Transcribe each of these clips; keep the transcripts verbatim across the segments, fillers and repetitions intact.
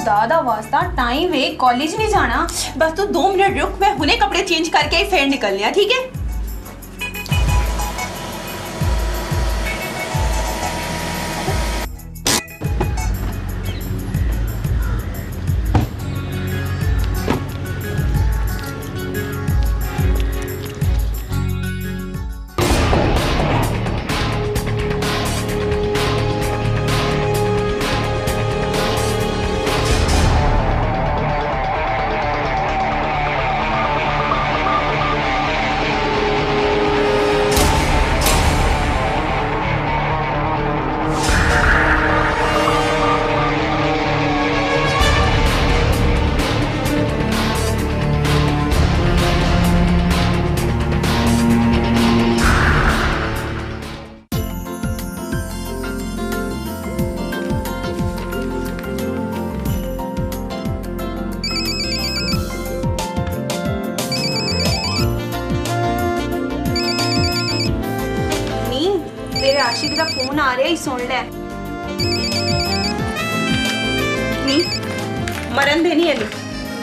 खुदा दा वास्ता टाइम वे कॉलेज नहीं जाना। बस तू दो मिनट रुक, मैं हुने कपड़े चेंज करके ही फिर निकलने हैं, ठीक है? आशिक का फोन आ रहा है, सुन ले। नहीं मरन देनी है नहीं।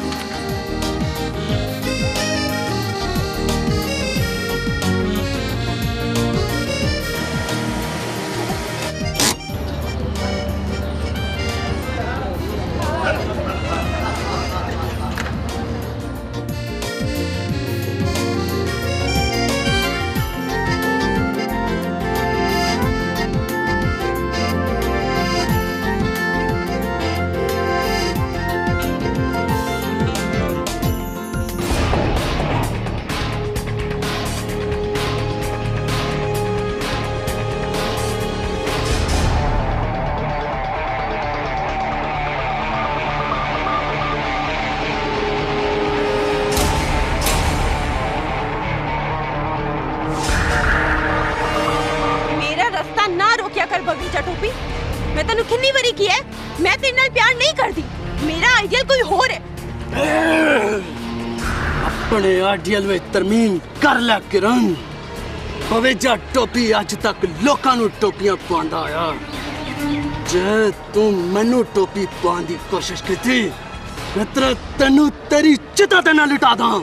बगीचा टोपी, मैं तेन कितनी बारी किया है, मैं तेरे नाल प्यार नहीं करती, मेरा आइडियल कोई और है। अपने आइडियल में तरमीम कर ला किरण। बगीचा टोपी अज तक लोकां नू टोपियां पांदा आया, जे तू मैनू टोपी पाने की कोशिश की मैं तेनू तेरी चिता ते ना लिटा दा।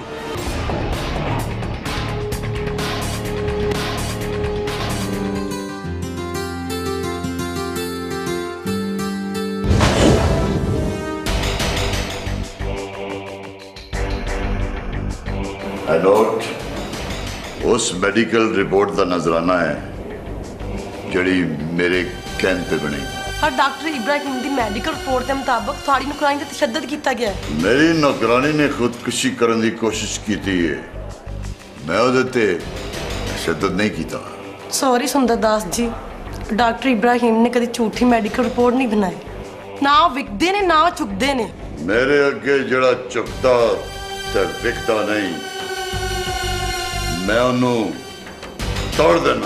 नोट उस मेडिकल रिपोर्ट का नजराना है जड़ी मेरे कहने पे बनी। पर डॉक्टर इब्राहिम दी मेडिकल रिपोर्ट के मुताबिक साड़ी नौकरानी ते तशद्दुद किया गया है। मेरी नौकरानी ने खुदकुशी करने की कोशिश की थी, मैं उहदे ते तशद्दुद नहीं किया। सॉरी सुंदरदास जी, डॉक्टर इब्राहिम ने कभी झूठी मेडिकल रिपोर्ट नहीं बनाई, ना विकदे ने ना चुकदे ने। मेरे अगे जड़ा चुकता ते विकदा नहीं, मैं उन्होंने तोड़ देना।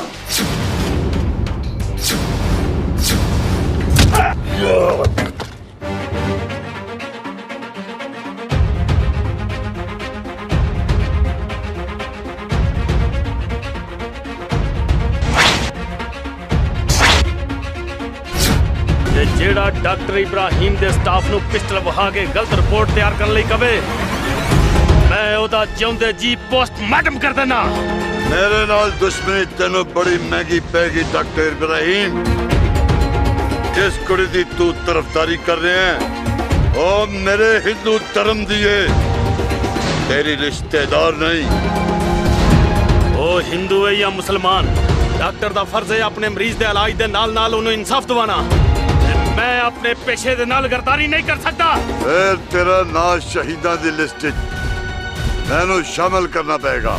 जेड़ा डॉक्टर इब्राहिम दे स्टाफ नू पिस्टल वहा के गलत रिपोर्ट तैयार करने लई कवे, मैं ओदा जिउंदे जी पोस्टमार्टम कर देना। मेरे नाल दुश्मनी तेनों बड़ी महंगी पैगी डॉक्टर इब्राहिम। जिस कुड़ी दी तू तरफदारी कर रहे हैं ओ मेरे हिंदू धर्म दी है, तेरी रिश्तेदार नहीं। ओ हिंदू है या मुसलमान, डॉक्टर दा फर्ज है अपने मरीज दे इलाज दे नाल नाल उन्हें इंसाफ दिवाना। मैं अपने पेशे दे नाल गरदारी नहीं कर सकता। फिर तेरा नाम शहीदां दी लिस्ट मैनू शामिल करना पड़ेगा।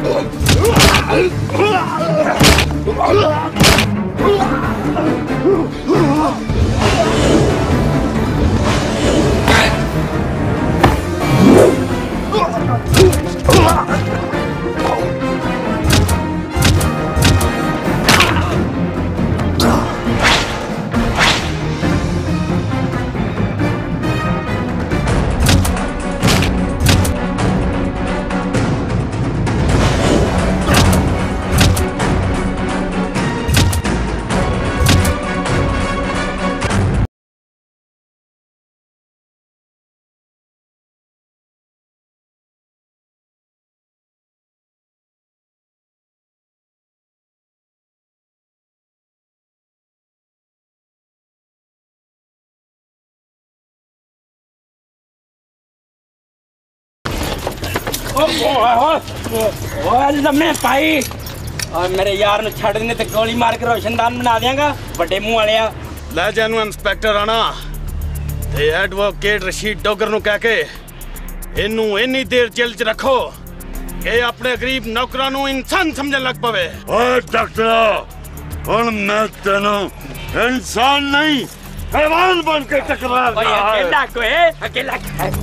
लम्मे पाई और मेरे यार नु छड़ देने ते गोली मार के रोशनदान बना देंगा बड़े मुंह वाले ले जानू इंस्पेक्टर आना ते एडवोकेट रशीद डोगर नु कह के इनू इन्नी देर जेल च रखो कि अपने गरीब नौकरां नु इंसान समझन लग पवे। ओए डॉक्टर हुन मैं तेनू इंसान नहीं हैवान बन के टकरा रहा है। अकेला को है अकेला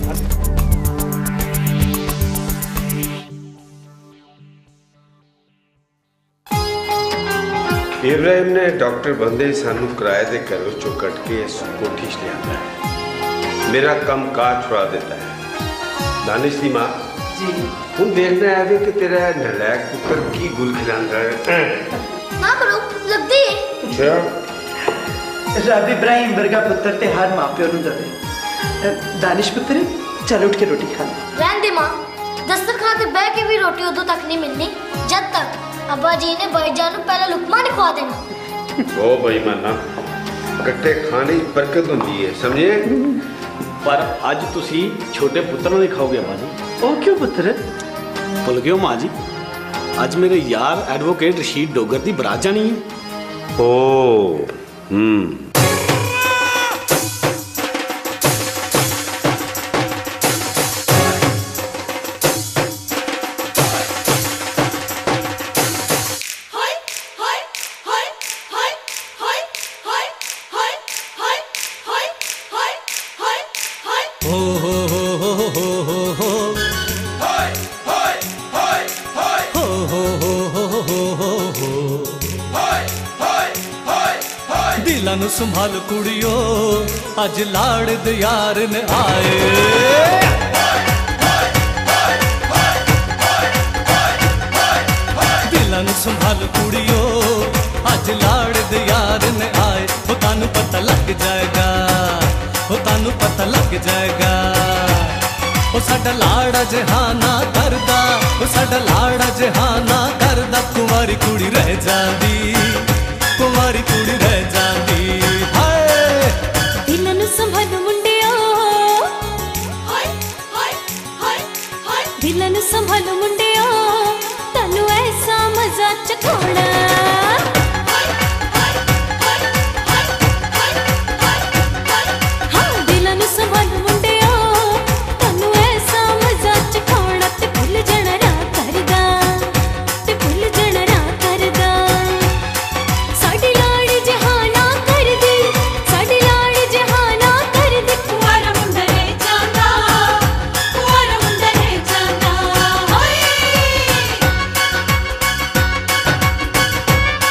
इब्राहिम ने डॉक्टर बंदे सानू किराए दे घरों चो कट के इस कोठी च लिया है। मेरा कम काज छुड़ा देता है। दानिश दी मां जी हूं देखना है कि तेरा नलायक पुत्र की गुल खिलांदा है। हां करो लगदी है। अच्छा रब इब्राहिम वर्गा पुत्र ते हर मां प्यो नु दवे। दानिश पुत्र चल उठ के रोटी खा ले। रहन दे मां दस्तरखान ते बैठ के भी रोटी उदों तक नहीं मिलनी जब तक अब्बा जी ने भाईजान पहले लुकमा नहीं खवा देना। ओ भाई माना कट्टे खाने बरकत होती है समझे। पर आज तुसी छोटे पुत्र नहीं खाओगे अब्बा जी। ओ क्यों पुत्र? भुल गए हो माँ जी आज मेरे यार एडवोकेट रशीद डोगर दी बरात जानी है। ओ हम्म संभाल कुड़ियो अज लाड़ दे यार ने आए। दिलन संभाल कुड़ियो अज लाड़ दे यार ने आए। वो तानू पता लग जाएगा वो तानू पता लग जाएगा। वो साडा लाड़ा जहाना करदा वो साडा लाड़ा जहाना करदा। कुंवारी कुड़ी रह जांदी कुंवारी कुड़ी रह जांदी। दिलन संभाल मुंडिया दिलन संभाल मुंडिया तनु ऐसा मजा चखाना। हाँ दिलन संभाल मुंडिया तनु ऐसा मजा चखाना। ते भुल जाना रा करदा ते भुल जाना रा करदा। साडी लाड़ी जहाना कर दी साडी लाड़ी जहाना कर दी। कुंवारा मुंडा रह जांदा कुंवारा मुंडा रह जांदा।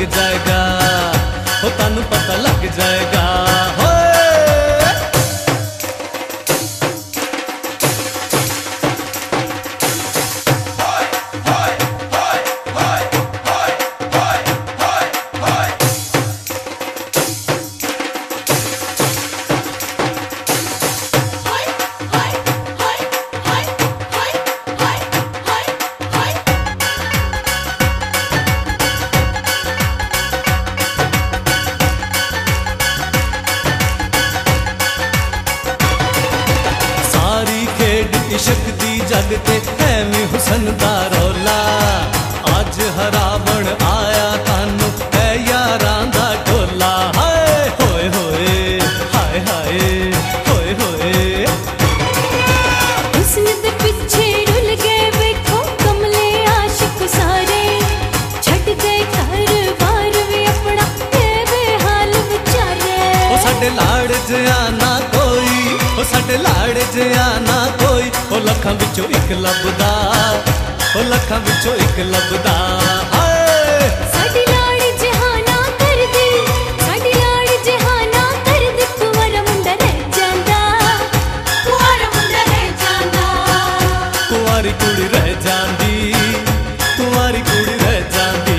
जाएगा हो तानू पता लग जाएगा हो जगते है में हुसन दा रौला अज हरावण आया तानू है यारां दा ढोला हाय होए होए हाय हाय होए होए हुस्न दे पीछे रुल गए वेखो कमले आशिक सारे छट गए घर बार वे अपना ते बेहाल बेचारे ओ साडे लाड़ जिया ना कोई ओ साडे लाड़ जिया ना कोई ओ लखां विचों इक लभदा ओ लखां विचों इक लभदा हाय साडी लाड़ जहाना कर दे साडी लाड़ जहाना कर दे कुंवारा मुंडा रह जांदा कुंवारा मुंडा रह जांदा कुंवारी कुड़ी रह जांदी कुंवारी कुड़ी रह जांदी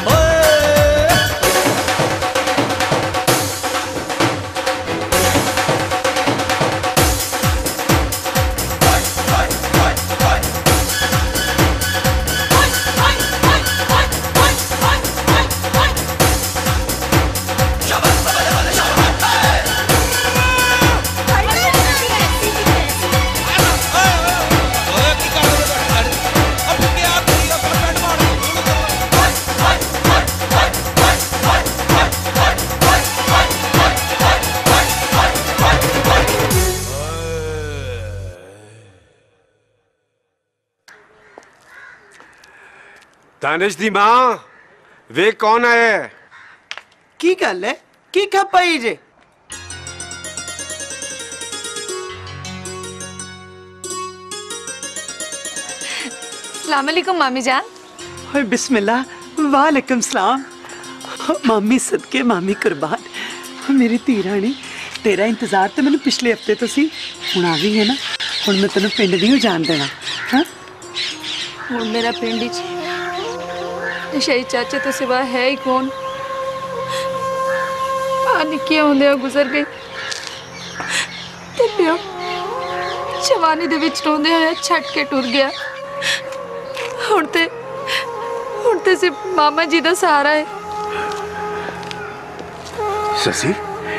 दानिश दी मां वे कौन है की गल है की खपाई जे अस्सलाम वालेकुम मामी जान। ओए बिस्मिल्लाह वालेकुम सलाम। मामी सदके मामी कुर्बान। मेरी धी रानी तेरा इंतजार तो मैंने पिछले हफ्ते तो सी हुण आ गई है ना हुण मैं तेन पिंड नहीं जान देना हाँ हुण मेरा पिंड शही चाचे तो सिवा है ही कौन निक्के होंदे गुजर गई ते प्यो जवानी दे विच रोंदे होए छट के टुर गया हुण ते हुण ते सिर्फ मामा जी दा सहारा है। ससी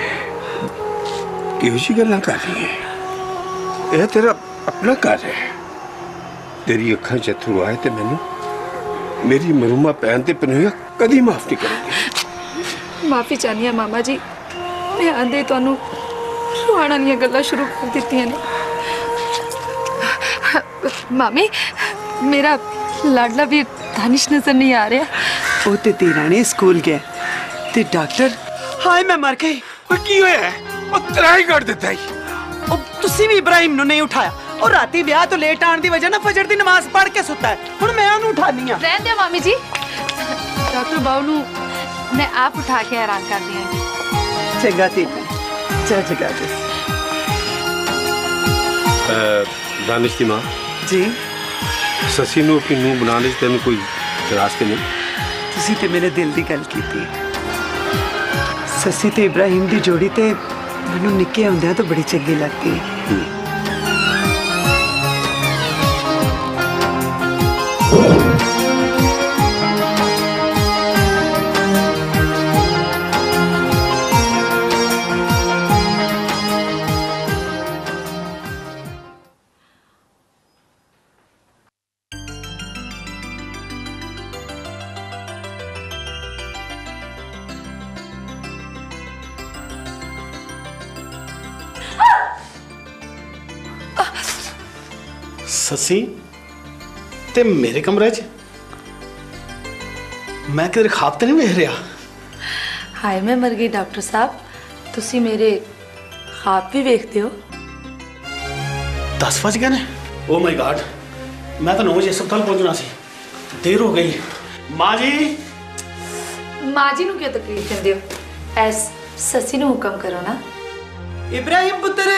किहो जी गल्लां कर रही है यह तेरा अपना घर है तेरी अखां च अथरू आए ते मैनू मेरी मरूमा भैन ते पनोया कदी माफ नहीं करूंगी। माफी चाहनी है मामा जी मैं आंदे तुहानू रुआण वालियां गल्लां शुरू कर दित्तियां ने। मामी मेरा लाडला भी दानिश नजर नहीं आ रहा। ओ ते तेरा ने स्कूल गया ते डॉक्टर हाय मैं मर गई की होया है ओ तराई कर दिता ही ओ तुसी भी इब्राहिम नु नहीं उठाया और राती ब्याह तो लेट आने की वजह ना फजर दी नमाज पढ़ के सुता है हुण मैं ओनू उठानी आ। रहन दे मामी जी डॉक्टर बाऊ नु मैं आप उठा के हैरान कर दिया। चंगा ती जा जगा दे दानिश दी मां जी ससी नू अपनी नूह बनाने च तेन कोई इतराज ते नहीं तुसी ते मेरे दिल दी गल कीती ससी ते इब्राहिम दी जोड़ी ते मैनू निक्के हुंदे तो बड़ी चंगी लगती है। ससी ते मेरे कमरे च मैं किधर खाब तो नहीं वेख रहा। हाय मैं मर गई डॉक्टर साहब तुसी मेरे ख्वाब भी वेखते हो। दस बज गए ने ओ माय गॉड मैं तो नौ बजे अस्पताल पहुंचना सी देर हो गई। माँ जी माँ जी नूं क्यों तकलीफ दिंदे हो ऐस ससी नूं हुक्म करो ना। इब्राहिम पुत्र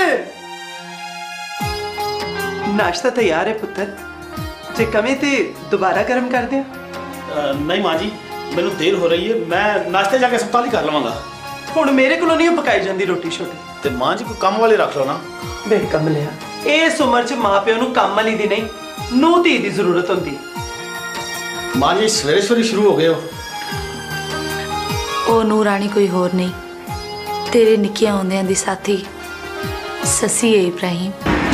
नाश्ता तैयार है पुत्र जे कमे ते दोबारा गर्म कर दिया। नहीं माँ जी मैनू देर हो रही है मैं नाश्ते जाके अस्पताल ही कर लवांगा। हुण मेरे कोलों नहीं पकाई जाती रोटी छोटी ते माँ जी कोई काम वाले रख लो ना। बे कमलिया इस उम्र च मां प्यो नूं काम वाली दी नहीं नूं धी दी जरूरत होंदी। माँ जी सवेरे सवेरे शुरू हो गए हो। ओ नूरानी कोई होर नहीं तेरे निक्के होंदियां दी साथी ससी है इब्राहिम।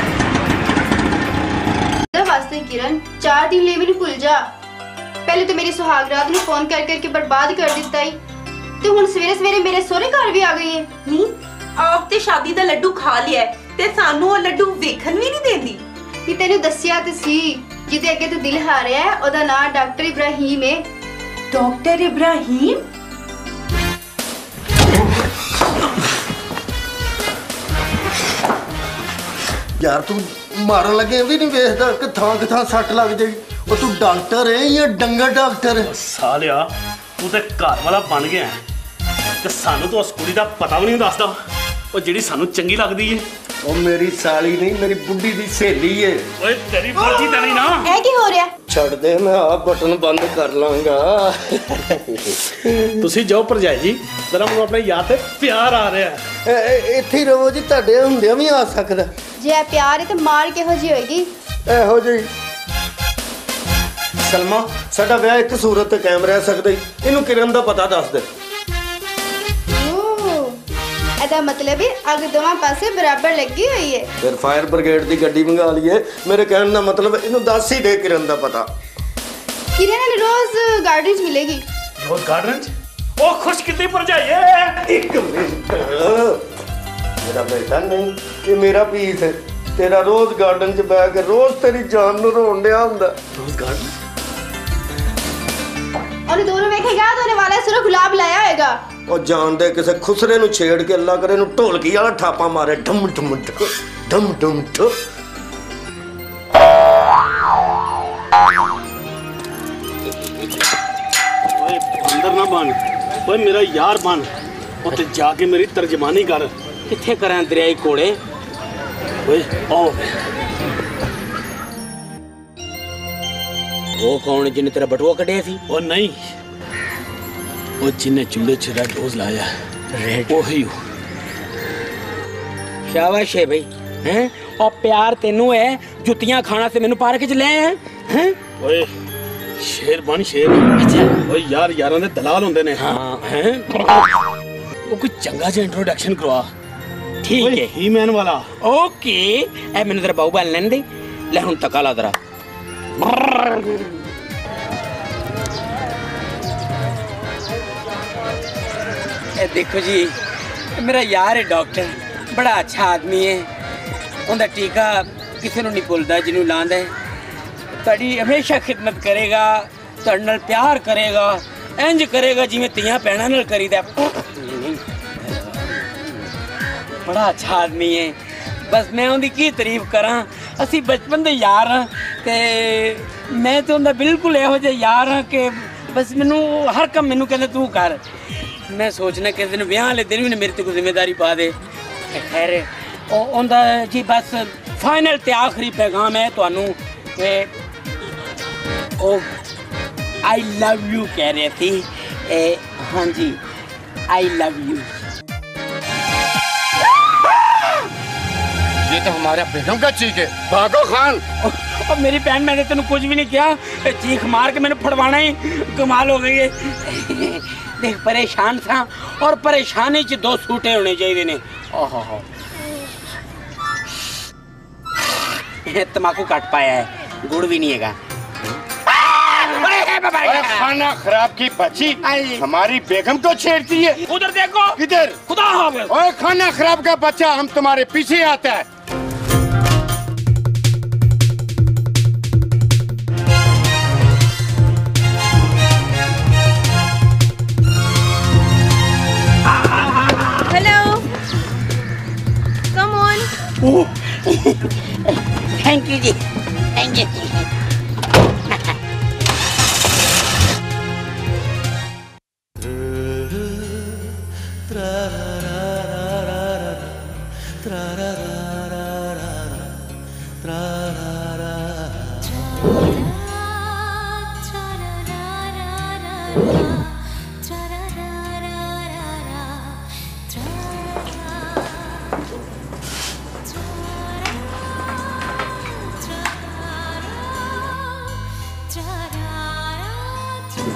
वास्ते किरण चार दिन लिए मैनू भुल जा। पहले तो मेरी सुहागरात ने फोन कर करके बर्बाद कर दिता ही ते हुण सवेरे सवेरे मेरे सोहरे घर भी आ गई है। नी आप ते शादी दा लड्डू खा लिया ते सानू ओ लड्डू वेखन भी नहीं देंदी। कि तेनू दसिया ते सी जिदे अगे तू दिल हारिया है ओदा नाम डॉक्टर इब्राहिम है। डॉक्टर इब्राहिम यार तू मारन लगे भी नहीं वेखदा कि थां कि थां सट लग जाई। ओ तू डॉक्टर है या डंगर डॉक्टर है? सालिया तू ते घर वाला बन गया ते सानू तो उस कुड़ी दा पता भी नहीं दसदा ओ जिहड़ी सानू चंगी लगदी है। ओ मेरी साली नहीं मेरी बुड्ढी दी सहेली है। ओए तेरी मर्जी तेरी ना। ए की हो रहा? छड़ दे मैं आ बटन बंद कर लांगा। ਤੁਸੀਂ ਜਾਓ ਭਰਜਾਈ ਜੀ ਜਰਾ ਮੈਨੂੰ ਆਪਣੇ ਯਾਰ ਤੇ ਪਿਆਰ ਆ ਰਿਹਾ ਹੈ। ਇੱਥੇ ਹੀ ਰਹੋ ਜੀ ਤੁਹਾਡੇ ਹੁੰਦਿਆਂ ਵੀ ਆ ਸਕਦਾ। ਜੇ ਇਹ ਪਿਆਰ ਹੈ ਤੇ ਮਾਰ ਕਿਹੋ ਜੀ ਹੋਏਗੀ? ਇਹੋ ਜਿਹੀ ਸਲਮਾ ਸਾਡਾ ਵਿਆਹ ਇੱਕ ਸੂਰਤ ਤੇ ਕਾਇਮ ਰਹਿ ਸਕਦਾ ਹੀ। ਇਹਨੂੰ ਕਿਰਨ ਦਾ ਪਤਾ ਦੱਸ ਦੇ। ਇਹਦਾ ਮਤਲਬ ਹੈ ਅੱਗ ਦੋਵਾਂ ਪਾਸੇ ਬਰਾਬਰ ਲੱਗੀ ਹੋਈ ਹੈ। ਫਿਰ ਫਾਇਰ ਬ੍ਰਿਗੇਡ ਦੀ ਗੱਡੀ ਮੰਗਾ ਲਈਏ। ਮੇਰੇ ਕਹਿਣ ਦਾ ਮਤਲਬ ਇਹਨੂੰ ਦੱਸ ਹੀ ਦੇ ਕਿਰਨ ਦਾ ਪਤਾ। ਕਿਰਨ ਨਾਲ ਰੋਜ਼ ਗਾਰਡਨ 'ਚ ਮਿਲੇਗੀ। ਰੋਜ਼ ਗਾਰਡਨ 'ਚ? ਉਹ ਖੁਸ਼ ਕਿਤੇ ਭਰਜਾਈਏ। ਇੱਕ ਮਿੰਟ ਮੇਰਾ ਬੇਟਾ ਨਹੀਂ ਇਹ ਮੇਰਾ ਪੀਸ ਹੈ। ਤੇਰਾ ਰੋਜ਼ ਗਾਰਡਨ 'ਚ ਬੈ ਕੇ ਰੋਜ਼ ਤੇਰੀ ਜਾਨ ਨੂੰ ਰੋਣ ਡਿਆ ਹੁੰਦਾ। ਰੋਜ਼ ਗਾਰਡਨ ਉਹਨੇ ਦੋਨੋਂ ਵੇਖੇਗਾ ਤਾਂ ਉਹਨੇ ਵਾਲਾ ਸਿਰੋਂ ਗੁਲਾਬ ਲਾਇਆ ਹੋਏਗਾ। ਉਹ ਜਾਣਦੇ ਕਿਸੇ ਖੁਸਰੇ ਨੂੰ ਛੇੜ ਕੇ ਅੱਲਾ ਕਰੇ ਨੂੰ ਢੋਲਕੀ ਵਾਲਾ ਠਾਪਾ ਮਾਰੇ ਢਮ ਢਮ ਢਮ ਢਮ ਢ। ਓਏ ਅੰਦਰ ਨਾ ਬਣ ਓਏ ਮੇਰਾ ਯਾਰ ਬਣ ਉੱਥੇ ਜਾ ਕੇ ਮੇਰੀ ਤਰਜਮਾਨੀ ਕਰ। ਕਿੱਥੇ ਕਰਾਂ ਦਰਿਆਈ ਕੋਲੇ? ਓਏ ਆਓ ਉਹ ਕੌਣ ਜਿਹਨੇ ਤੇਰਾ ਬਟੂਆ ਕੱਢਿਆ ਸੀ? ਉਹ ਨਹੀਂ ਉਹ ਜਿੰਨੇ ਚੁੱਲ੍ਹੇ 'ਚ ਰੈਡ ਰੋਜ਼ ਲਾਇਆ ਰੈਡ ਉਹੀ ਸ਼ਾਬਾਸ਼ ਹੈ ਬਈ ਹੈ। ਉਹ ਪਿਆਰ ਤੈਨੂੰ ਹੈ ਜੁੱਤੀਆਂ ਖਾਣਾ ਤੇ ਮੈਨੂੰ ਪਾਰਕ 'ਚ ਲੈ ਆਇਆ ਹੈ। ਓਏ ਸ਼ੇਰ ਬਣ ਸ਼ੇਰ। ਅੱਛਾ ਓਏ ਯਾਰ ਯਾਰਾਂ ਦੇ ਦਲਾਲ ਹੁੰਦੇ ਨੇ। ਹਾਂ ਹੈ ਉਹ ਕੋਈ ਚੰਗਾ ਜਿਹਾ ਇੰਟਰੋਡਕਸ਼ਨ ਕਰਵਾ। ਠੀਕ ਹੈ ਹੀ ਮੈਨ ਵਾਲਾ। ਓਕੇ ਇਹ ਮੈਨੂੰ ਤੇਰਾ ਬਾਹੂ ਬਣ ਲੈਣ ਦੇ। ਲੈ ਹੁਣ ਤੱਕਾ ਲਾ ਤੇਰਾ। ਇਹ ਦੇਖੋ ਜੀ ਮੇਰਾ ਯਾਰ ਹੈ ਡਾਕਟਰ ਬੜਾ ਅੱਛਾ ਆਦਮੀ ਹੈ। ਉਹਦਾ ਟੀਕਾ ਕਿਸੇ ਨੂੰ ਨਹੀਂ ਭੁੱਲਦਾ ਜਿਹਨੂੰ ਲਾਉਂਦਾ ਹੈ। ਤੁਹਾਡੀ ਹਮੇਸ਼ਾ ਖਿਦਮਤ ਕਰੇਗਾ ਤੁਹਾਡੇ ਨਾਲ ਪਿਆਰ ਕਰੇਗਾ ਇੰਜ ਕਰੇਗਾ ਜਿਵੇਂ ਧੀਆਂ ਭੈਣਾਂ ਨਾਲ ਕਰੀਦਾ। ਬੜਾ ਅੱਛਾ ਆਦਮੀ ਹੈ। ਬਸ ਮੈਂ ਉਹਦੀ ਕੀ ਤਾਰੀਫ ਕਰਾਂ। ਅਸੀਂ ਬਚਪਨ ਦੇ ਯਾਰ ਹਾਂ ਤੇ ਮੈਂ ਤਾਂ ਉਹਦਾ ਬਿਲਕੁਲ ਇਹੋ ਜਿਹਾ ਯਾਰ ਹਾਂ ਕਿ ਬਸ ਮੈਨੂੰ ਹਰ ਕੰਮ ਮੈਨੂੰ ਕਹਿੰਦਾ ਤੂੰ ਕਰ। ਮੈਂ ਸੋਚਣਾ ਕਿਸੇ ਦਿਨ ਵਿਆਹ ਵਾਲੇ ਦਿਨ ਵੀ ਮੇਰੇ ਤੇ ਕੋਈ ਜ਼ਿੰਮੇਵਾਰੀ ਪਾ ਦੇ। ਖੈਰ ਉਹ ਉਹਦਾ ਜੀ ਬਸ ਫਾਈਨਲ ਤੇ ਆਖਰੀ ਪੈਗਾਮ ਹੈ ਤੁਹਾਨੂੰ ਕਿ ਉਹ ਆਈ ਲਵ ਯੂ ਕਹਿ ਰਹੇ ਸੀ। हाँ जी आई लव यू। ये तो हमारे बेगम का चीख है, भागो खान। और मेरी बहन मैंने तेन कुछ भी नहीं किया, चीख मार के मैंने फड़वाना ही कमाल हो गई है। देख परेशान था और परेशानी च दो सूटे होने चाहिए ने। ओहो हो तम्बाकू काट पाया है, गुड़ भी नहीं है। खाना खराब की बच्ची हमारी बेगम को छेड़ती है। उधर देखो, किधर? खुदा हाफिज़। ओए खाना खराब का बच्चा, हम तुम्हारे पीछे आता है। Hello, come on. Thank you जी, थैंक यू।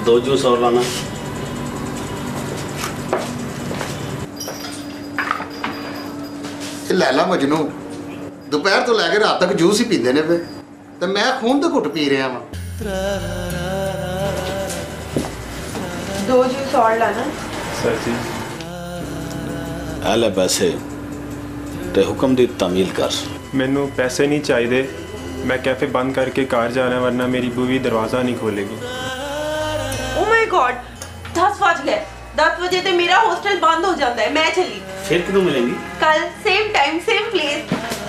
दो जूस और लाना। लैला मजनू दोपहर तो लैके रात तक जूस ही पींदे ने पे ते मैं खून दे घुट पी रहा वां। दो जूस और लाना। सर जी ले पैसे ते हुक्म दी तामील कर। मैनू पैसे नहीं चाहिए, मैं कैफे बंद करके घर जाना वरना मेरी बुवी दरवाजा नहीं खोलेगी। ओ माय गॉड, दस बज गए। दस बजे ते मेरा हॉस्टल बंद हो जाता है। मैं चली। फिर कितों मिलेंगी? कल सेम टाइम सेम प्लेस।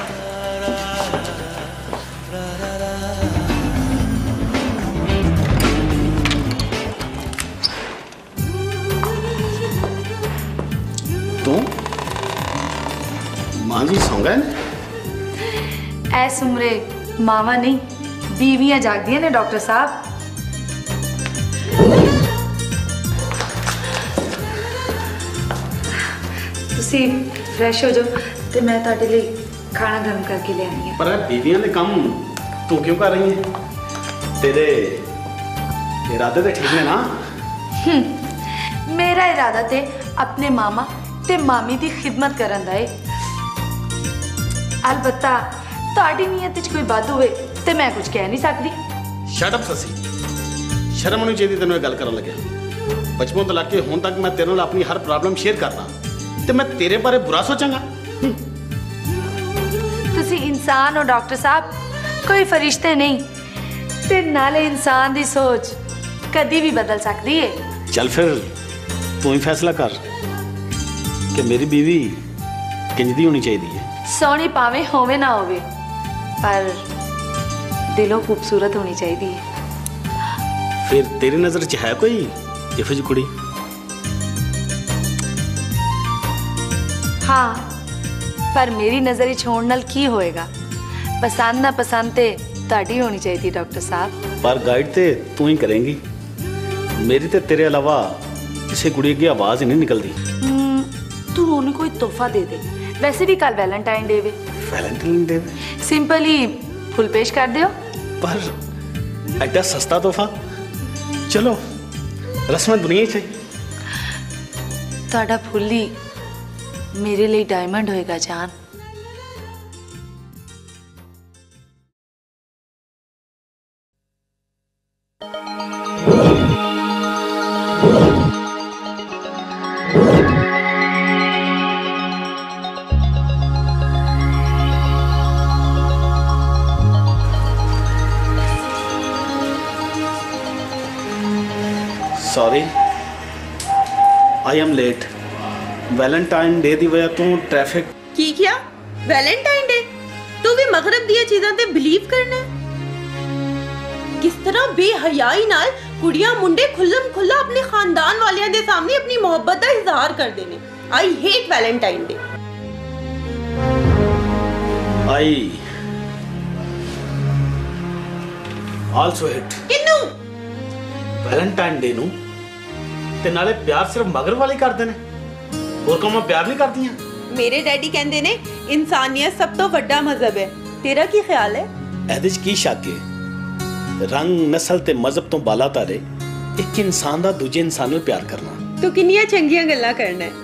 तू मां जी सौ गए ने? ऐस उम्रे मावा नहीं बीवियां जागदियां ने डॉक्टर साहब। तुसी फ्रेश हो जाओ ते मैं तुहाडे लई खाना गर्म करके ले आई हां। पर बीवियां दे काम तू क्यों कर रही है? तेरे इरादे ते ठीक ने ना? मेरा इरादा ते अपने मामा ते मामी दी खिदमत करन दा है। अलबत्ता तुहाडी नीयत च कोई बात होवे ते मैं कुछ कह नहीं सकदी। शट अप ससी, शर्म होनी चाहिए तेनों गल करन लग्या। बचपन तो लग के हुण तक मैं तेरे नाल अपनी हर प्रॉब्लम शेयर करना ते मैं तेरे बारे बुरा सोचांगा? तुसी इंसान हो डॉक्टर साहब, कोई फरिश्ते नहीं। ते नाले इंसान दी सोच कदी भी बदल सकती है। चल फिर तू ही फैसला कर कि मेरी बीवी किंज दी होनी चाहिए। सोहनी पावे होवे ना होवे पर दिलों खूबसूरत होनी चाहिए। फिर तेरी नजर च है कोई इहो जी कुड़ी? हाँ, पर मेरी नजर छोड़ने नाल की होएगा? पसंद ना पसंद ते तुहाडी होनी चाहिए डॉक्टर साहब। पर गाइड ते तू ही करेंगी। मेरी ते तेरे अलावा किसी कुड़ी की आवाज ही नहीं निकलती। तू उन्हें कोई तोहफा दे दे। वैसे भी कल वैलेंटाइन डे वे। वैलेंटाइन डे सिंपल ही फुल पेश कर दियो। पर एडा सस्ता तोहफा? चलो रस्म दुनिया ही चाहिए। तुहाडा फुल ही मेरे लिए डायमंड होएगा जान। Sorry I am late. Valentine day दी वजह तो ट्रैफिक की क्या? वैलेंटाइन डे तू भी मगरब दी चीज़ां ते बिलीव करना है? किस तरह बेहयाई नाल कुड़ियां मुंडे खुल्लम खुल्ला अपने खानदान वालियां दे सामने अपनी मोहब्बत दा इजहार करदे ने। I hate Valentine day. I also hate किन्नू वैलेंटाइन डे नू ते नाले प्यार सिर्फ मगरब वाले करदे ने, और कौमां प्यार नहीं करदियां। मेरे डैडी कहंदे ने इंसानियत सब तो वड्डा मजहब है। तेरा की ख्याल है? एहदे च की शक है? रंग नस्ल ते मजहब तो बाला तारे एक इंसान दा दूजे इंसान नाल प्यार करना। तू किन्नियां चंगियां गल्लां करना है।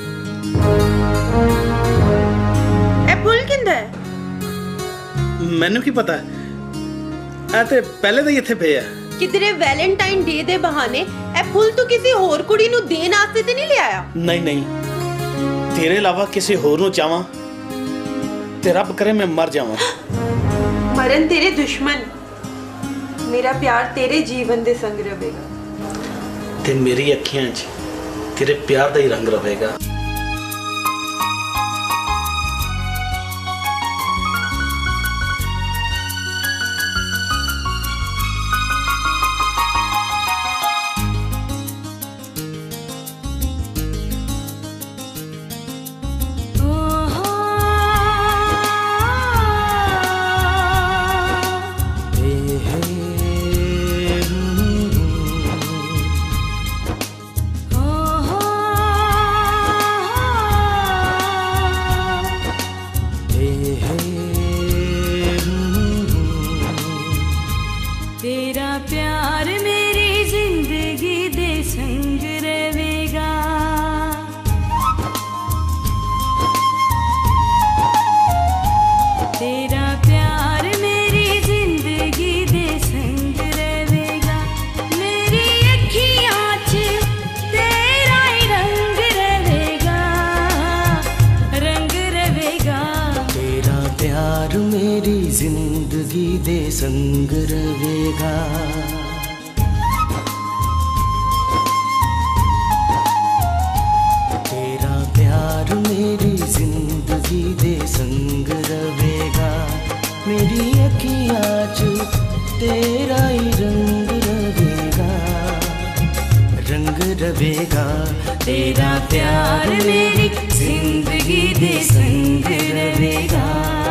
ए फुल किंदा है? मैनू की पता है, ए ते पहले दा ही इत्थे पे है। किधरे वैलेंटाइन डे दे बहाने ए फुल तू किसी होर कुड़ी नु देन आस्ते ते नहीं ले आया? नहीं नहीं, तेरे अलावा किसी होर नु चाहवां ते रब करे मैं मर जावां। मरन तेरे दुश्मन, मेरा प्यार तेरे जीवन दे संग रहेगा ते मेरी अखियां च तेरे प्यार दा ही रंग रहेगा। संग रहेगा। तेरा प्यार मेरी जिंदगी दे संग रहेगा। मेरी अखियाँ च तेरा ही रंग रहेगा, रंग रहेगा। तेरा प्यार मेरी जिंदगी दे संग रहेगा।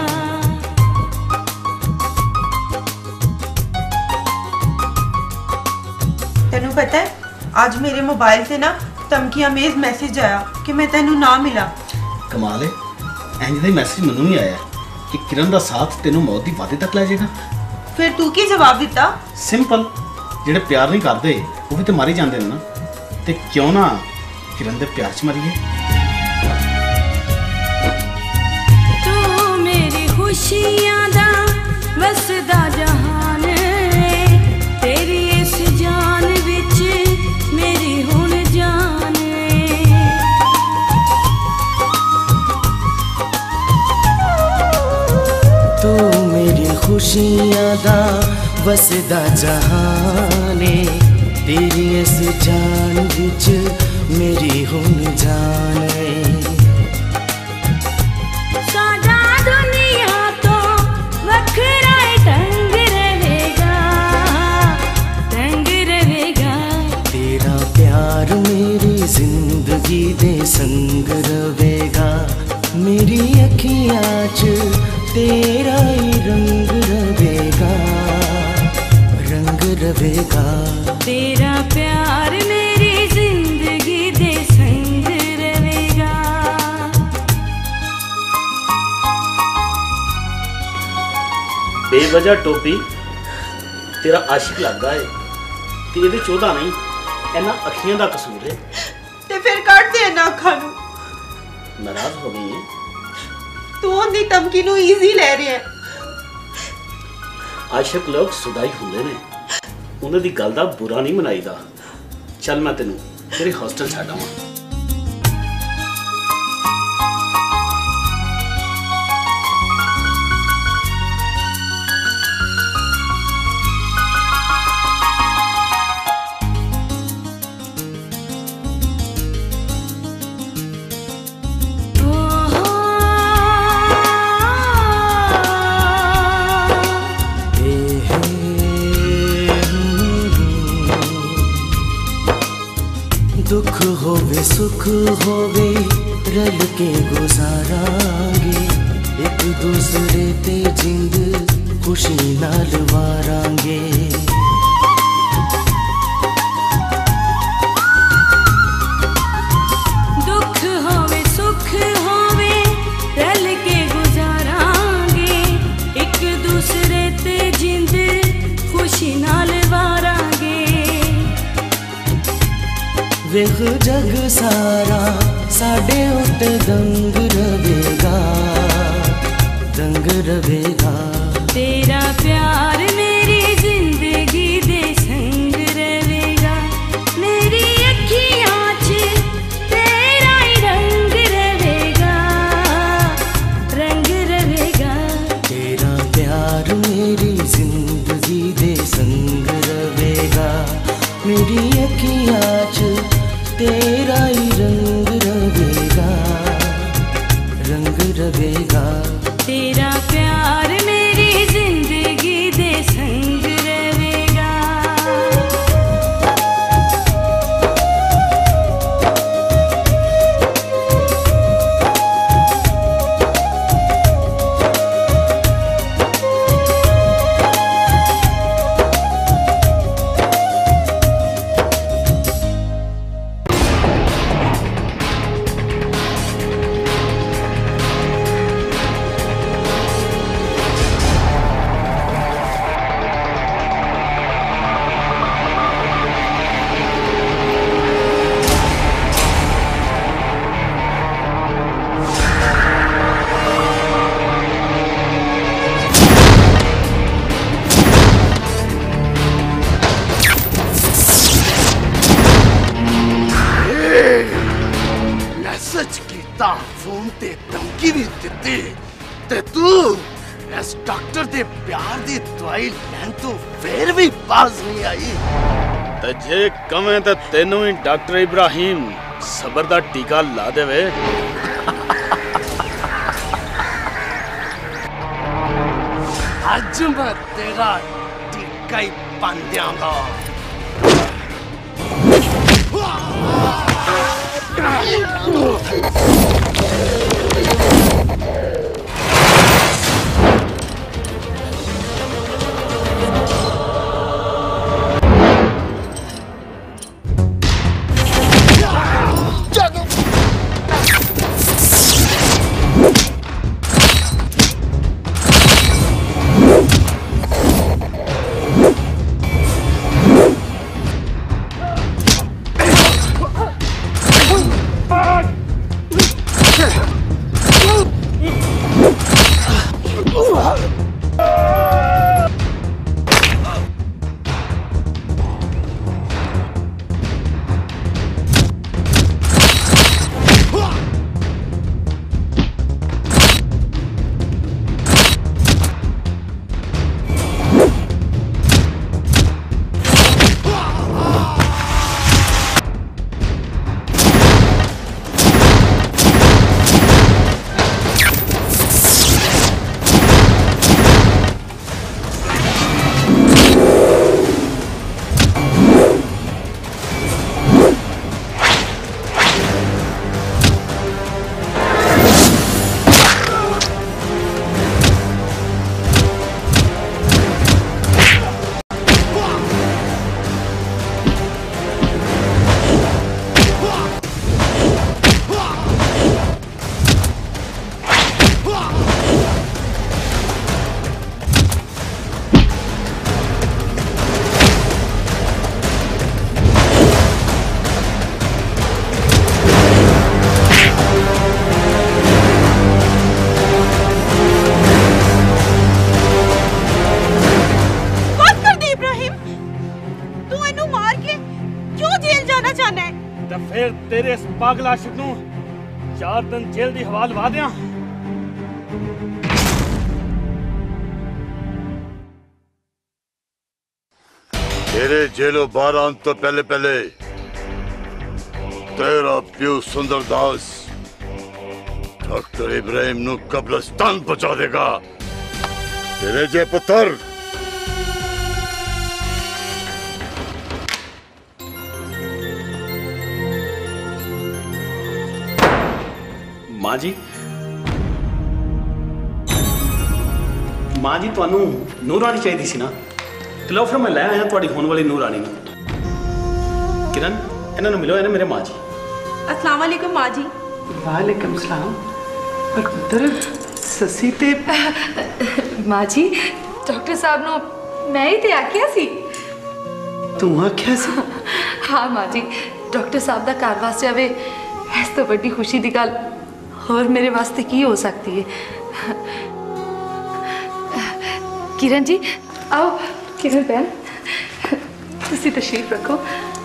तेनू पता है आज मेरे मोबाइल से ना धमकी अमेज मैसेज आया कि मैं तेनू ना मिला। कमाल है, इंज दा मैसेज मैनू भी आया कि किरण दा साथ तेनू मौत दी वादे तक ले जाएगा। फिर तू की जवाब दिता? सिंपल, जेडे प्यार नहीं करते वो भी तो मारे जाते हैं ना, ते क्यों ना किरण दे प्यार च मरिए। तू मेरी खुशियां दा वसदा जहान, तेरी इस जान विच मेरी हुण जान। तू मेरी खुशियां दा वसदा जहाने, तेरी इस जान विच मेरी हुण जान। साडा दुनिया तो वखरा ढंग रहेगा, ढंग रहेगा। तेरा प्यार मेरी जिंदगी दे संग रहेगा। मेरी अखियाँ च तेरा ही रंग रहेगा, रंग रहेगा। तेरा प्यार मेरी जिंदगी दे संग रहेगा। बेवजह टोपी तेरा आशिक लगता है, ते ये चौदह नहीं, इन्ना अखियां दा कसूर है। ते फिर काट दे ना अखां नू। नाराज हो गई है तू उन्दी धमकी नू इजी ले रही है। आशिक लोग सुदाई होंदे ने, उन्हां दी गल दा बुरा नहीं मनाईदा। चल मैं तेनू तेरे हॉस्टल छड्ड आवां। दुख होवे सुख होवे रल के गुजारांगे, एक दूसरे ते जिंद खुशी नाल वारांगे। दुख होवे सुख होवे रल के गुजारांगे, एक दूसरे ते जिंद खुशी नाल वारांगे। वेख जग सारा साडे उत्ते दंग रहेगा, दंग रहेगा। तेरा प्यार मेरी जिंदगी दे संग रहेगा। मेरी अखियाँ च तेरा ही रंग रहेगा, रंग रहेगा। तेरा प्यार मेरी जिंदगी दे संग रहेगा। मेरी अखियाँ च तेरा ही रंग रहेगा, रंग रहेगा। तेरा प्यार मेरी जिंदगी दे संग रहेगा। मैसेज कीता, फोन ते धमकी भी दिती, ते तू इस डॉक्टर दे प्यार दी दवाई लैन तो फिर भी बाज नहीं आई। ते जे कमें ते तेनू ही डॉक्टर इब्राहिम सबर दा टीका ला देवे। आज मैं तेरा टीका ही बन दियांगा। तेरे इस पागल आशिक नू चार दिन जेल दी हवा लवा दियां। तेरे जेलों बाहर आने तो पहले पहले तेरा प्यू सुंदरदास डॉक्टर इब्राहिम नू कब्रिस्तान पहुंचा देगा। तेरे जे पुत्र मां जी मां जी तुहानू नूरानी चाहिए सी ना, तो लो फिर मैं लै आया तुहाडी होने वाली नूरानी नू। किरण इन्हां नू मिलो, इन्हां मेरे मां जी। अस्सलाम वालेकुम मां जी। वालेकुम सलाम। पर पुत्र ससी ते मां जी डॉक्टर साहब नो मैं ही ते आख्या सी। तू आख्या सी? हाँ मां जी, डॉक्टर साहब दा घर वास जावे इस तो बड़ी खुशी दी गल और मेरे वास्ते की हो सकती है। किरण जी आओ। किरण बहन तुसी तशरीफ रखो।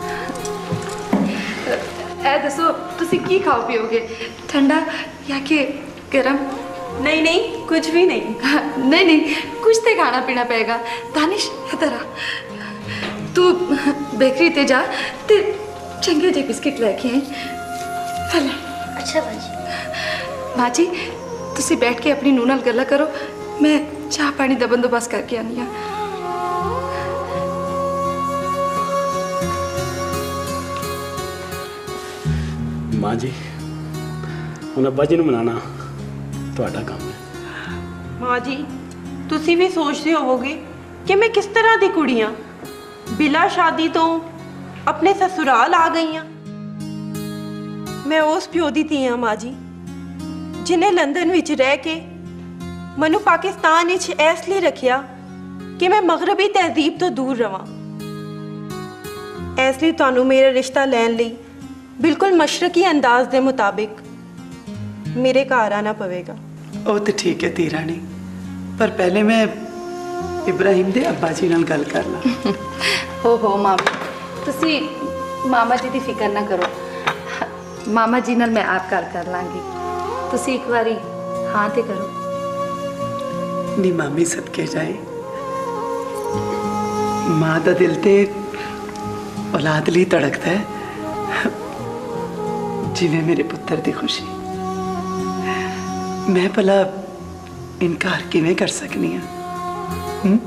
ए दसो तुसी की खाओ पियोगे, ठंडा या कि गरम? नहीं नहीं कुछ भी नहीं। नहीं नहीं कुछ तो खाना पीना पेगा। दानिश इधर आ, तू बेकरी ते जा ते चंगे जे बिस्किट लेके आई। अच्छा बाजी। माँ जी तुसी बैठ के अपनी नूह नाल गल्लां करो, मैं चाह पानी दा बंदोबस्त करके आनी हां। मां जी हुण अब्बा जी नूं मनाना तुहाडा काम है। मां जी तुसी भी सोचते होवोगे कि मैं किस तरह दी कुड़ियां बिला शादी तो अपने ससुराल आ गई हां। मैं उस प्यो दी धी हां मां जी जिन्हें लंदन विच रह के मनु पाकिस्तान विच इसलिए रखिया कि मैं मगरबी तहजीब तो दूर रवां। इसलिए तुहानू मेरा रिश्ता लैन लई बिल्कुल मशरकी अंदाज के मुताबिक मेरे घर आना पवेगा। ओ तो ठीक है धी रानी, पर पहले मैं इब्राहिम दे अब्बा जी नाल गल कर ला। हो हो मामा तुसी मामा जी की फिक्र ना करो, मामा जी नाल मैं आप गल कर लांगी। तुसी एक बारी हाँ ते करो। नी मामी सदके जाए मां दा दिल ते औलाद ली धड़कता है जिवें मेरे पुत्र दी खुशी। मैं भला इनकार किवें कर सकनी हां?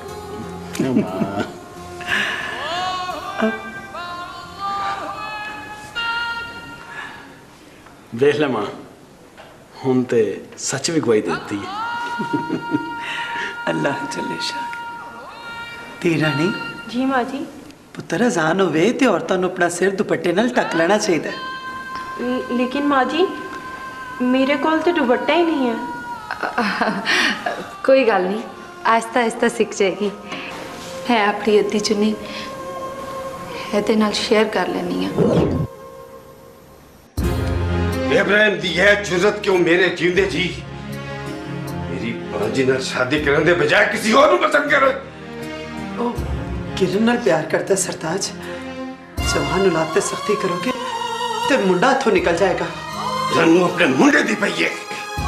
देख ले मां, हुन ते सच भी गवाही देती है। अल्लाह चले शाह धी रानी। जी माँ जी। पुत्र अजान होवे ते औरतां नूं अपना सिर दुपट्टे नाल ढक लेना चाहिए। लेकिन माँ जी मेरे कोल तो दुपट्टा ही नहीं है। कोई गल नहीं, आहिस्ता आहिस्ता सीख जाएगी। मैं अपनी अद्धी चुन्नी एदे नाल शेयर कर लेनी है। इब्राहिम दी है जुर्रत क्यों मेरे जींदे जी मेरी भांजी नाल शादी करने दे बजाय किसी और को पसंद करे। ओ किरण नाल प्यार करता है सरताज। जवान औलाद ते सख्ती करोगे ते मुंडा हथों निकल जाएगा। रन्नू अपने मुंडे दी पई है।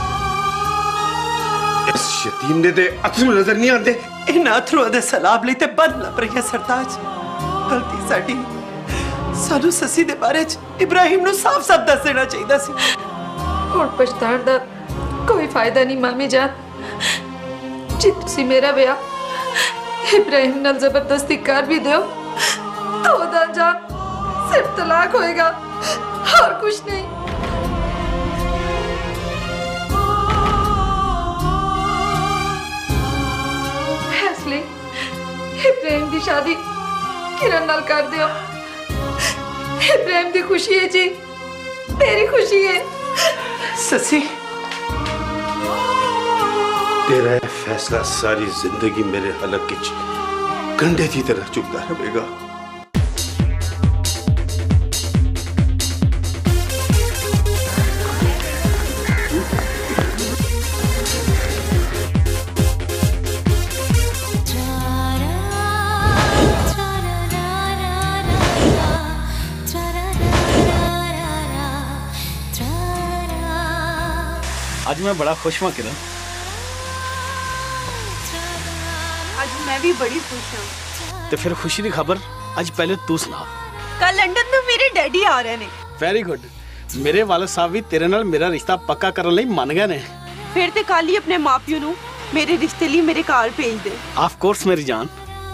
इस यतीम ने दे अथरू नजर नहीं आते। इन अथरू दे सलाब लई ते बंद लप रही है सरताज। गलती साडी सानू ससी दे बारे च इब्राहिम नु साफ साफ दस देना चाहिए सी। हुण पछताण दा कोई फायदा नहीं मामी जान। जी तुसी मेरा ब्याह इब्राहिम नाल जबरदस्ती कर भी दियो तो ओदा जान सिर्फ तलाक होएगा और कुछ नहीं। इसलिए इब्राहिम की शादी किरण नाल कर दियो। इब्राहिम की खुशी है जी, मेरी खुशी है। ससी तेरा फैसला सारी जिंदगी मेरे हलक की कंधे की तरह चुभता रहेगा। आज मैं बड़ा खुश हुआ किरण। आज मैं भी बड़ी खुश हूँ। तो फिर खुशी की खबर आज पहले तू सुना। कल लंदन में मेरे डैडी आ रहे ने। Very good. मेरे वाले साहब भी तेरे नाल मेरा रिश्ता पक्का करने लई मान गए ने। फिर ते कल ही अपने माँ प्यो नू मेरे रिश्ते लिए मेरे घर भेज दे। ऑफ कोर्स मेरी जान।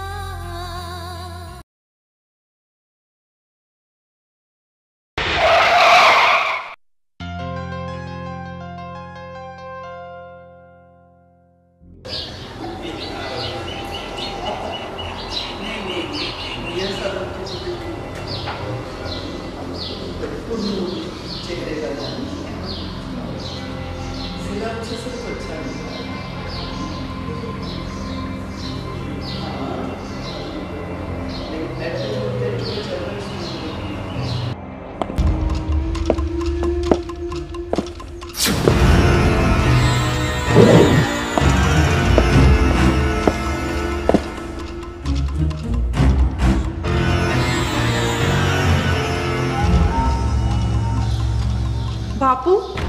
बापू,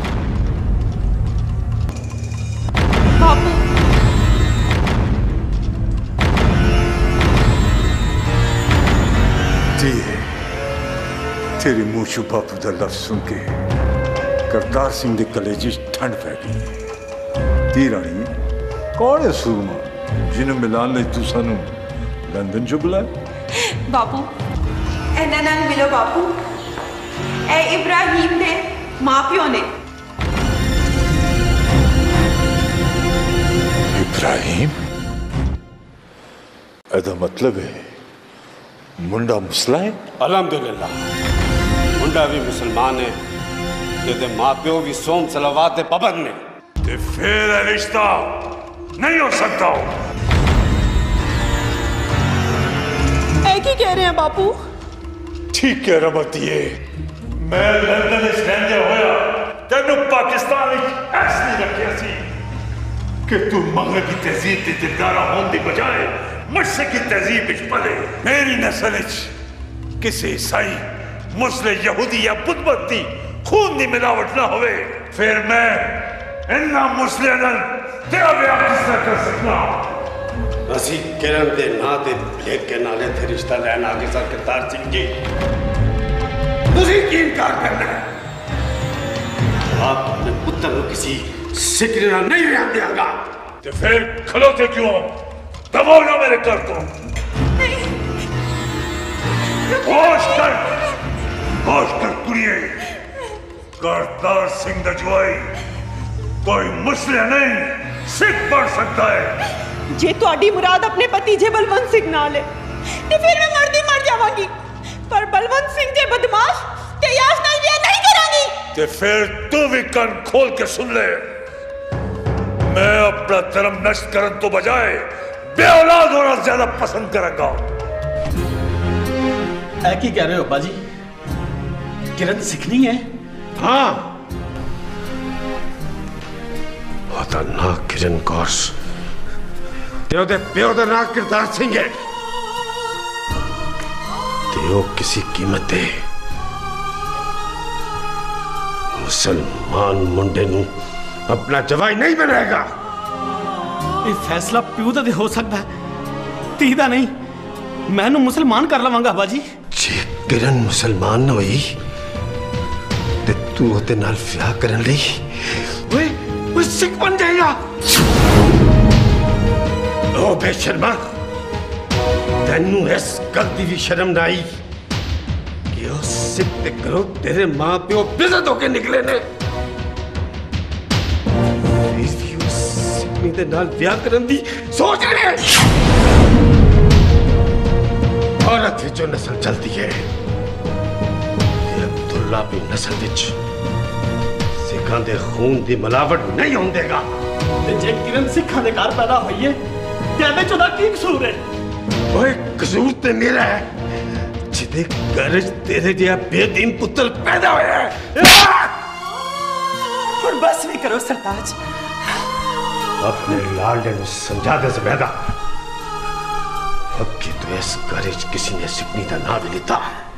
बापू, जी तेरी मुंह चो बापू का लफ्ज सुन के करतार सिंह के कलेजे ठंड पै गई। धी रानी कौन है सूरमा जिन्हें मिलान ले तू सानू लंदन चो बुलाया? बापू एना नाल मिलो बापू। ए इब्राहिम दे माँ प्यो ने। इब्राहिम एदा मतलब है मुंडा मुसला है? अल्हम्दुलिल्लाह मुंडा भी मुसलमान है जेदे माँ प्यो भी सोम सलावात दे पाबंद ने। ते फिर रिश्ता नहीं हो सकता। ऐ की कह रहे हैं बापू? ठीक कह रहा बतिए। मैं लंदन रहंदे होया तेनू पाकिस्तान ऐसी रखिया सी कि तू मगरब की तहजीब की दिलदारा होने की बजाय मुझसे की तहजीब विच पले। मेरी नस्ल किसी ईसाई मुस्लिम यहूदी या बुद्धमती खून की मिलावट ना होवे। फिर मैं इन्ना मुस्लिम तेरा ब्याह किसने कर सकना? ਅਸੀਂ ਕਿਰਨ ਦੇ ਨਾਂ ਤੇ ਭਲੇਖ ਕੇ ਨਾਲੇ ਤੇ ਰਿਸ਼ਤਾ ਲੈਣ ਆ ਗਏ ਸਰ ਕਰਤਾਰ ਸਿੰਘ ਜੀ। ਤੁਸੀਂ ਕੀ ਇਨਕਾਰ ਕਰਨਾ ਹੈ? आप अपने पुत्र को किसी सिकरी नहीं रहने देगा। तो फिर खलोते क्यों? दबाओ ना मेरे कर को। होश कर, होश कर कुड़िए। करतार सिंह दा जवाई कोई मुस्लिम नहीं सिख बन सकता है। जे तुहाडी मुराद अपने पति जे बलवंत सिंह नाल है ते फिर मैं मरदी मर जावांगी, पर बलवंत सिंह जे बदमाश ते याश नाल ब्याह नहीं करांगी। ते फिर तू भी कान खोल के सुन ले, मैं अपना धर्म नष्ट करने तो बजाय बेऔलाद होना ज्यादा पसंद करूंगा। ऐ की कह रहे हो बाजी? किरण सिखनी है? हाँ, ਉਹਦਾ ਨਾਂ ਕਿਰਨ ਕੌਰ ਤੇ ਉਹਦੇ ਪਿਓ ਦਾ ਨਾਂ ਕਰਤਾਰ ਸਿੰਘ ਹੈ ਤੇ ਉਹ ਕਿਸੇ ਕੀਮਤ ਤੇ मुसलमान मुंडे नू अपना जवाई नहीं बनाएगा। ये फैसला प्यू दा हो सकता है, धी दा नहीं। मैं नू मुसलमान कर लवांगा बाजी। जे किरण मुसलमान न होई ते तू ओते नाल ब्याह करन लई ओए ओए सिख बन जाएगा। ओ बेशर्मा, तैनू इस गल दी भी शर्म ना आई कि ओ सिख ते करो तेरे मां प्यो बेइज्जत होके निकले ने। इस सिखनी दे नाल ब्याह करन दी सोच रहे औरत जो नस्ल चलती है अब्दुल्ला भी नस्ल विच सिखां दे खून दी मिलावट नहीं होन देगा। ते जे किरण सिखां दे घर पैदा होई है ते एदे च ओदा की कसूर है? ओए कसूर ते मेरा है जिदे घर तेरे जैसा बेदीन पुत्र पैदा होया है। और बस भी करो सरताज। अपने लाडले नू समझा दे ज़बैदा, अब कि तू इस घर च किसी ने सिकनी दा नाम भी लिता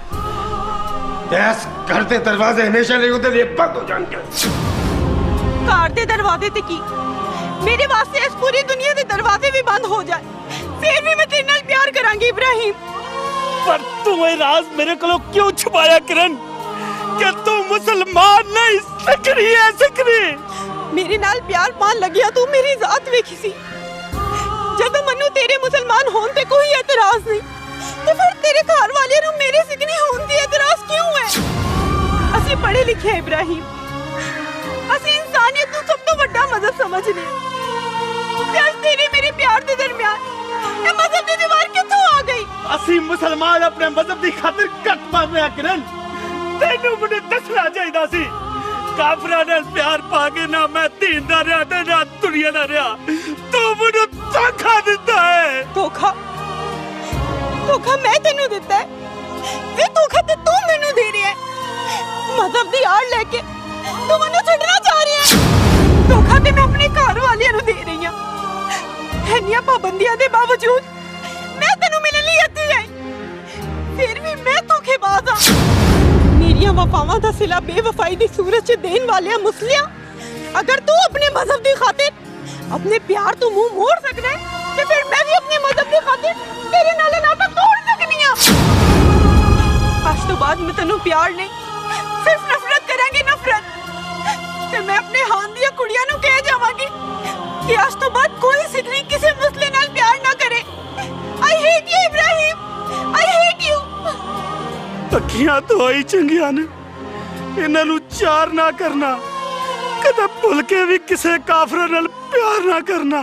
इस घर दे दरवाजे हमेशा लिए उधर लिए बंद हो जाएंगे। घर दे दरवाजे ते की मेरे वास्ते इस पूरी दुनिया दे दरवाजे भी बंद हो जाए फिर भी मैं तेरे नाल प्यार करांगी इब्राहिम। पर तू ये राज मेरे को क्यों छुपाया किरण कि तू मुसलमान नहीं सिखनी है? सिखनी मेरे नाल प्यार मान लगिया तू मेरी जात वेखी सी जदों मन्नू तेरे मुसलमान होने ते कोई एतराज नहीं तो फिर तेरे घर वाले नु मेरे सिखनी होने दी एतराज क्यों है? असि पढ़े लिखे हैं इब्राहिम, असि इंसानियत नु सब तो बड़ा मजहब समझने ते आज तेरे मेरे प्यार दे दरमियान ये मजहब दी दीवार कित्थों आ गई? असि मुसलमान अपने मजहब दी खातिर कट मार रहे किरण, तेनू मुझे दसना चाहिदा सी। काफिरां नाल प्यार पा के ना मैं दीन दा रहा ते ना दुनिया दा रहा, तू मुझे धोखा दिता है। धोखा? धोखा मैं तेनू दिता है? ये धोखा ते तू मेनू दे रही है। मजहब दी आड़ लेके तू मन्नू छड्डना चाह रही है। धोखा ते मैं अपने घर वालियां नू दे रही हां। इन्नियां पाबंदियां दे बावजूद मैं तेनू मिलने लई इत्थे आई, फिर भी मैं धोखेबाज हां। मेरियां वफावां दा सिला बेवफाई दी सूरत च देन वालिया मुसलिया, अगर तू अपने मजहब दी खातिर अपने प्यार तो मुंह मोड़ सकदा है ते फिर मैं भी अपने मजहब दी खातिर तेरे नाल नाता तोड़ सकनी हां। आज तो बाद मैं तेनू प्यार नहीं सिर्फ नफरत करांगी, नफरत। ते मैं अपने हान दियां कुड़ियां नू कह जावांगी कि आज तो बाद कोई सिखनी किसी मुस्लिम नाल प्यार ना करे। I hate you Ibrahim, I hate you. अखियां तो आई चंगियां ने, इन्हां नू चार ना करना, कदे भुल के भी किसे काफिर नाल प्यार ना करना।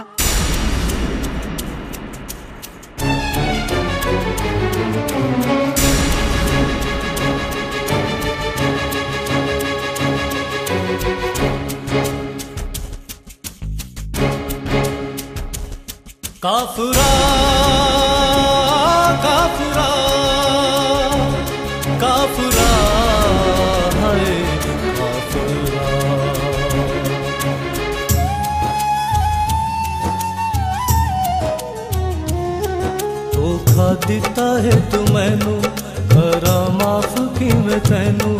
काफुरा काफुरा काफुरा है काफुरा। धोखा दिता है तू मैनू, करा माफ किवें तैनू।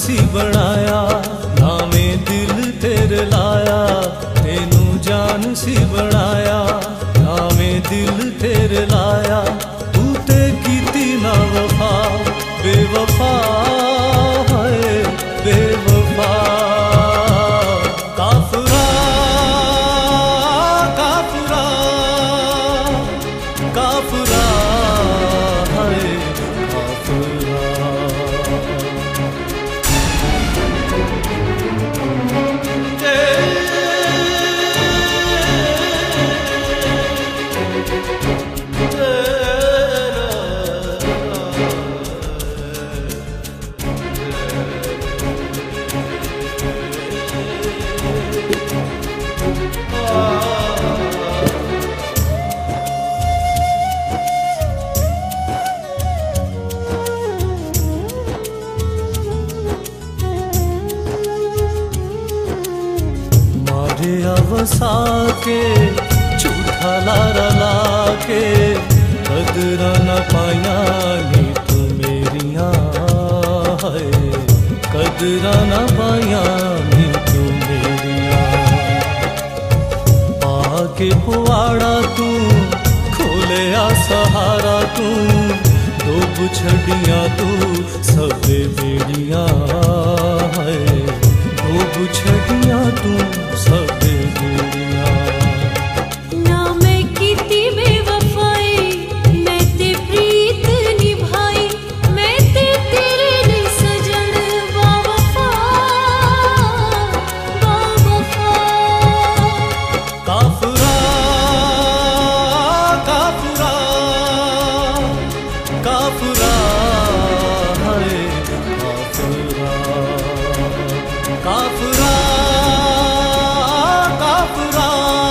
सी बनाया, नामे दिल तेरे लाया, तेनू जान सी बनाया, नामे दिल तेरे लाया, तू ते कीती ना वफा, बेवफा है बेवफा। काफरा काफरा काफरा है काफरा। वसा के झूठा लारा ला के, कदरा न पाया नी तू मेरिया है, कदरा न पाया नी तू मेरिया। आके पुआड़ा तू खोले आ सहारा तू, डूब छड़िया तू सबे बेड़िया है, डूब छड़िया तू सबे बेड़िया। ना मैं कीती बेवफाई, मैं ते प्रीत निभाई, मैं ते तेरे लिए सजन बावफा बावफा। काफरा काफरा काफरा है काफरा। काफरा काफरा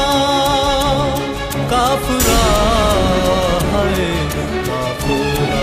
काफरा है काफरा।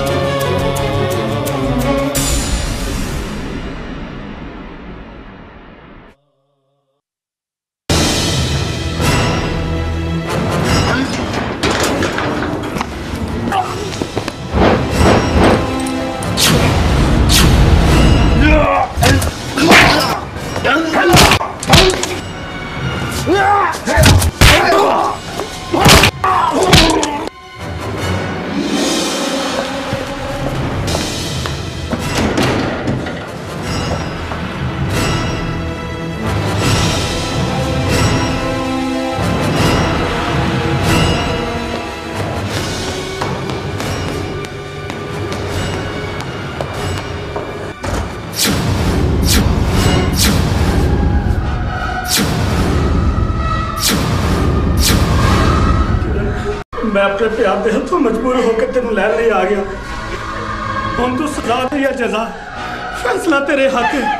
मैं अपने प्यार दे हथों मजबूर होकर तेन लैन नहीं आ गया। हम तू सजा दे या जजा, फैसला तेरे हाथ है।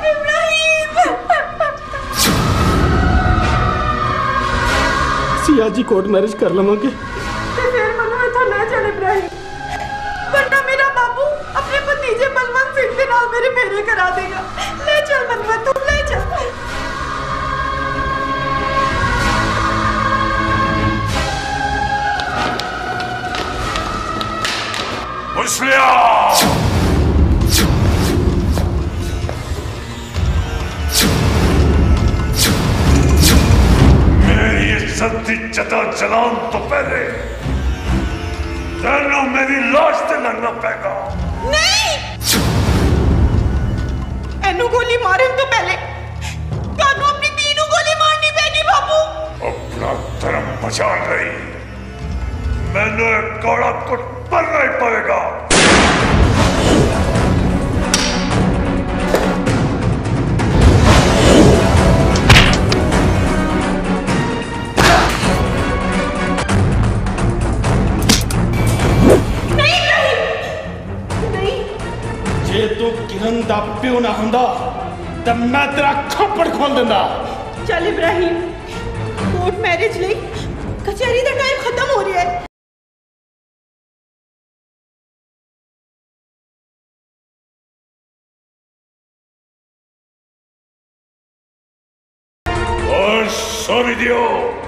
सी आज ही कोर्ट मैरिज कर लवांगे। फिर मनु इथों ले चल इब्राहिम, वरना मेरा बाबू अपने भतीजे बलवंत सिंह के नाल मेरे फेरे करा देगा। ले चल मनु, तू ले चल। मेरी इज्जत की चता चलान तो पहले तेनों मेरी लाश से लड़ना पेगा। नहीं, एनू गोली मारन तो पहले तानू अपनी धी नू गोली मारनी पेगी बाबू। अपना धर्म बचा रही, मैंने एक कौड़ा कुट पड़ना ही पड़ेगा। जे तू किरण दा प्यो ना हुंदा तो मैं तेरा खप्पड़ खोल दिंदा। चल इब्राहिम, कोर्ट मैरिज ਲਈ कचहरी ਦਾ टाइम खत्म हो रहा है। और सुन दियो,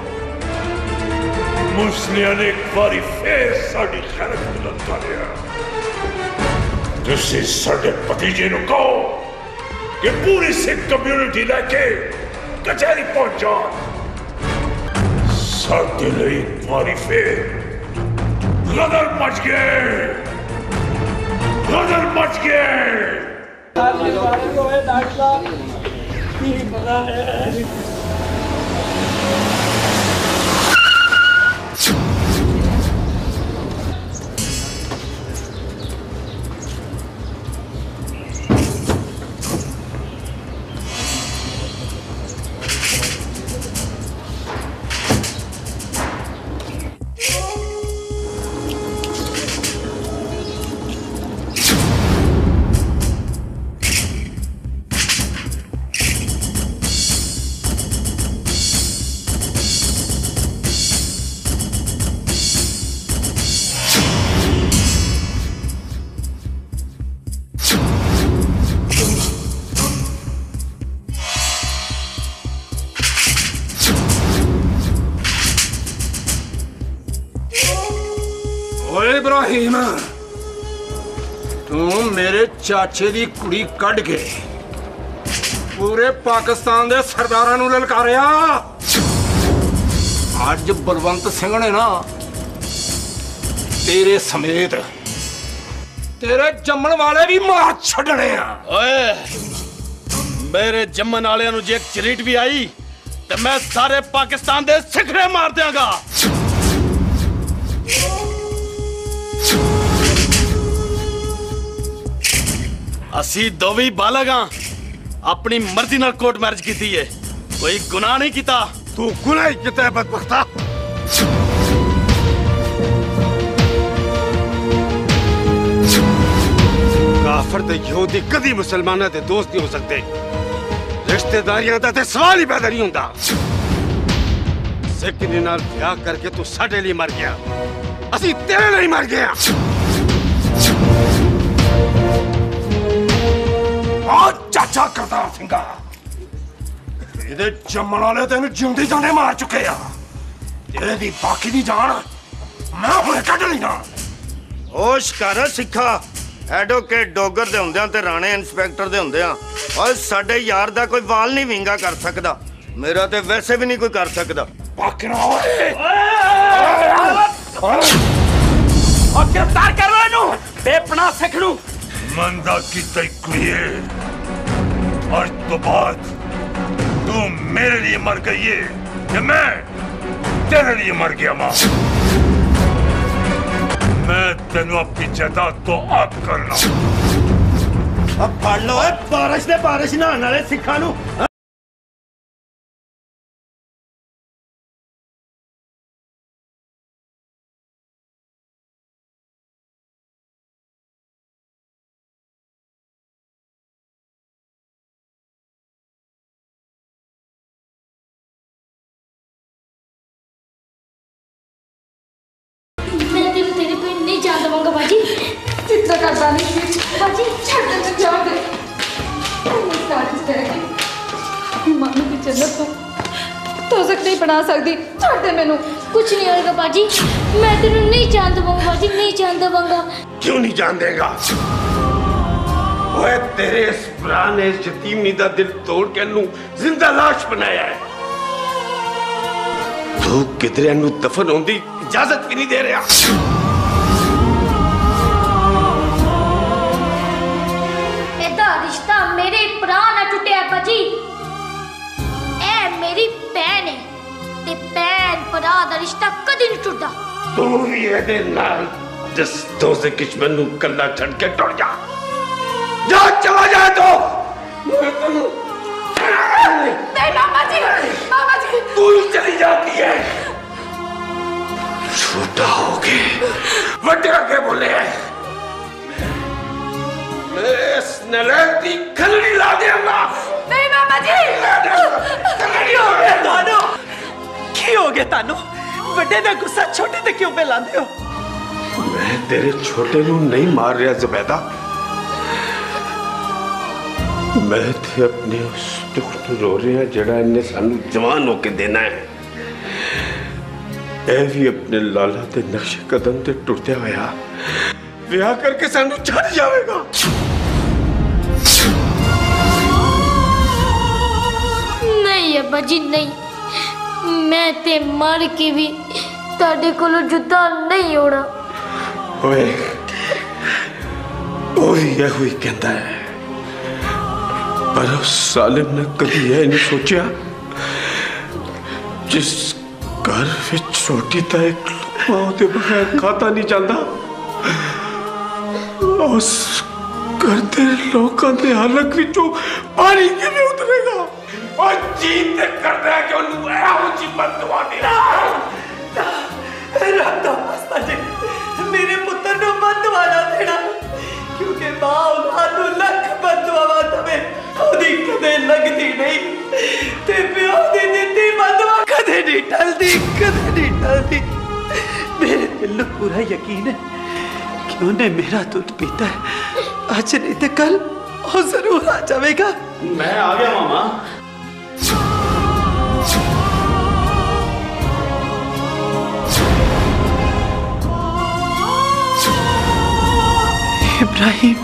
मुस्लिम ने एक बारी फिर साड़ी खैरत बुलंद कर लिया। तुसी साडे भतीजे नु कहो कि पूरी सिख कम्युनिटी लेके कचहरी पहुंच जाओ। साडे लिए एक बारी फिर गदर मच गए, गदर मच गए। इब्राहिम, तू मेरे चाचे दी कुड़ी कढ़ के पूरे पाकिस्तान दे सरदारां नूं ललकारिया। अज बलवंत सिंह ने ना तेरे समेत तेरे जम्मन वाले भी मार छड्डने आ। ओए, मेरे जम्मन वालियां नूं जे एक चरीट भी आई ते मैं सारे पाकिस्तान दे सिखड़े मार दियांगा। असी दोवी बालग हाँ, अपनी मर्जी नाल कोर्ट मैरिज की है, कोई गुनाह नहीं किया। तू गुनाह ही किया है बदबख्ता। काफर ते यहूदी कदी मुसलमाना दे दोस्त नहीं हो सकते। रिश्तेदारियां दा ते सवाल ही पैदा नहीं होंदा। सिख ने नाल ब्याह करके तू साडे लिए मर गया, असी तेरे लिए मर गया। चाचा करतार सिंह, ਇਹਦੇ ਜੰਮਣ ਵਾਲੇ ਤੈਨੂੰ ਜਿਉਂਦੀ ਜਾਂਦੇ ਮਾਰ ਚੁੱਕੇ ਆ। ਇਹਦੀ ਬਾਕੀ ਦੀ ਜਾਨ ਮੈਂ ਹੁਣੇ ਕੱਢ ਲੈਣਾ। ਹੋਸ਼ ਕਰ ਸਿੱਖਾ, ਐਡਵੋਕੇਟ ਡੋਗਰ ਦੇ ਹੁੰਦਿਆਂ ਤੇ ਰਾਣੇ ਇੰਸਪੈਕਟਰ ਦੇ ਹੁੰਦਿਆਂ ਓਏ ਸਾਡੇ ਯਾਰ ਦਾ ਕੋਈ ਵਾਲ ਨਹੀਂ ਵਿੰਗਾ ਕਰ ਸਕਦਾ। ਮੇਰਾ ਤੇ ਵੈਸੇ ਵੀ ਨਹੀਂ ਕੋਈ ਕਰ ਸਕਦਾ। ਬਾਕਰਾ ਓਏ और गिरफ्तार करो इन्हू बेपनाह सिख नू। मंदा की तय कुड़िए, आज तो बाद तू मेरे लिए मर गई है कि मैं तेरे लिए मर गया। मां, मैं तेनू अपनी जायदाद तो आप करना। अब फड़ लो बारिश ने बारिश नहाने वाले सिखा नू। इतना करता नहीं बाजी, छोड़ दे, छोड़ दे। मामी की जन्नत तो तो तक नहीं बना सकती। छोड़ दे मैनू। कुछ नहीं होगा बाजी, मैं तेनू नहीं जान दूंगा बाजी, नहीं जान दूंगा। क्यों नहीं जान देगा? ओए तेरे इस भरा ने इस यतीमनी दा दिल तोड़ के नू जिंदा लाश बनाया है। तू किधरे नू दफन होने की इजाजत भी नहीं दे रहा। रिश्ता मेरे प्राण ना टुटिया बाजी। ए मेरी भैन है ते भैन भरा दा रिश्ता कदी नहीं टुटदा। तू भी एदे नाल जिस दोसे किस्मत नू कल्ला छड़ के टुट जा। जा चला जा तो। नहीं मामा जी, मामा जी। तू ही चली जाती है। छोटा हो के बड़े के बोले है। नलैती खलड़ी ला देगा। नहीं मामा जी। की हो गया तानो? की हो गया तानो? बड़े दा गुस्सा छोटे ते क्यों पे लांदे हो? मैं तेरे छोटे नू नहीं मार रहा ज़ुबैदा। मैं थे अपने उस दुख नू रो रहा जड़ा इन्हें सानू जवान होके देना है। ऐ भी अपने लाला ते नक्शे कदम ते टुरते होया ब्याह करके सानू छड़ जाएगा। अब्बा जी नहीं मैं ते मर के भी तुहाडे कोलों जुदा नहीं होना। ओए ओए ये हुई कहता है पर उस सालिम ने कभी यह नहीं सोचा जिस घर विच रोटी दा एक लुकमा ते बगैर खाता नहीं जाता उस घर दे लोकां दे हलक विचों पानी किवें उतरेगा और जीत ते करदा है कि ओनू एहो जी बददुआ देना राधा मास्ता जी मेरे पुत्र नु बददुआ ना देना क्योंकि मां औलाद नु लख बददुआ तवे ओदी कदे लगदी नहीं ते प्यो दी दित्ती बददुआ कदे नहीं टलदी कदे नहीं टलदी। मेरे दिल नु पूरा यकीन है कि उन्हें मेरा दूध पीता है आज नहीं तो कल वो जरूर आ जाएगा। मैं आ गया मामा। इब्राहिम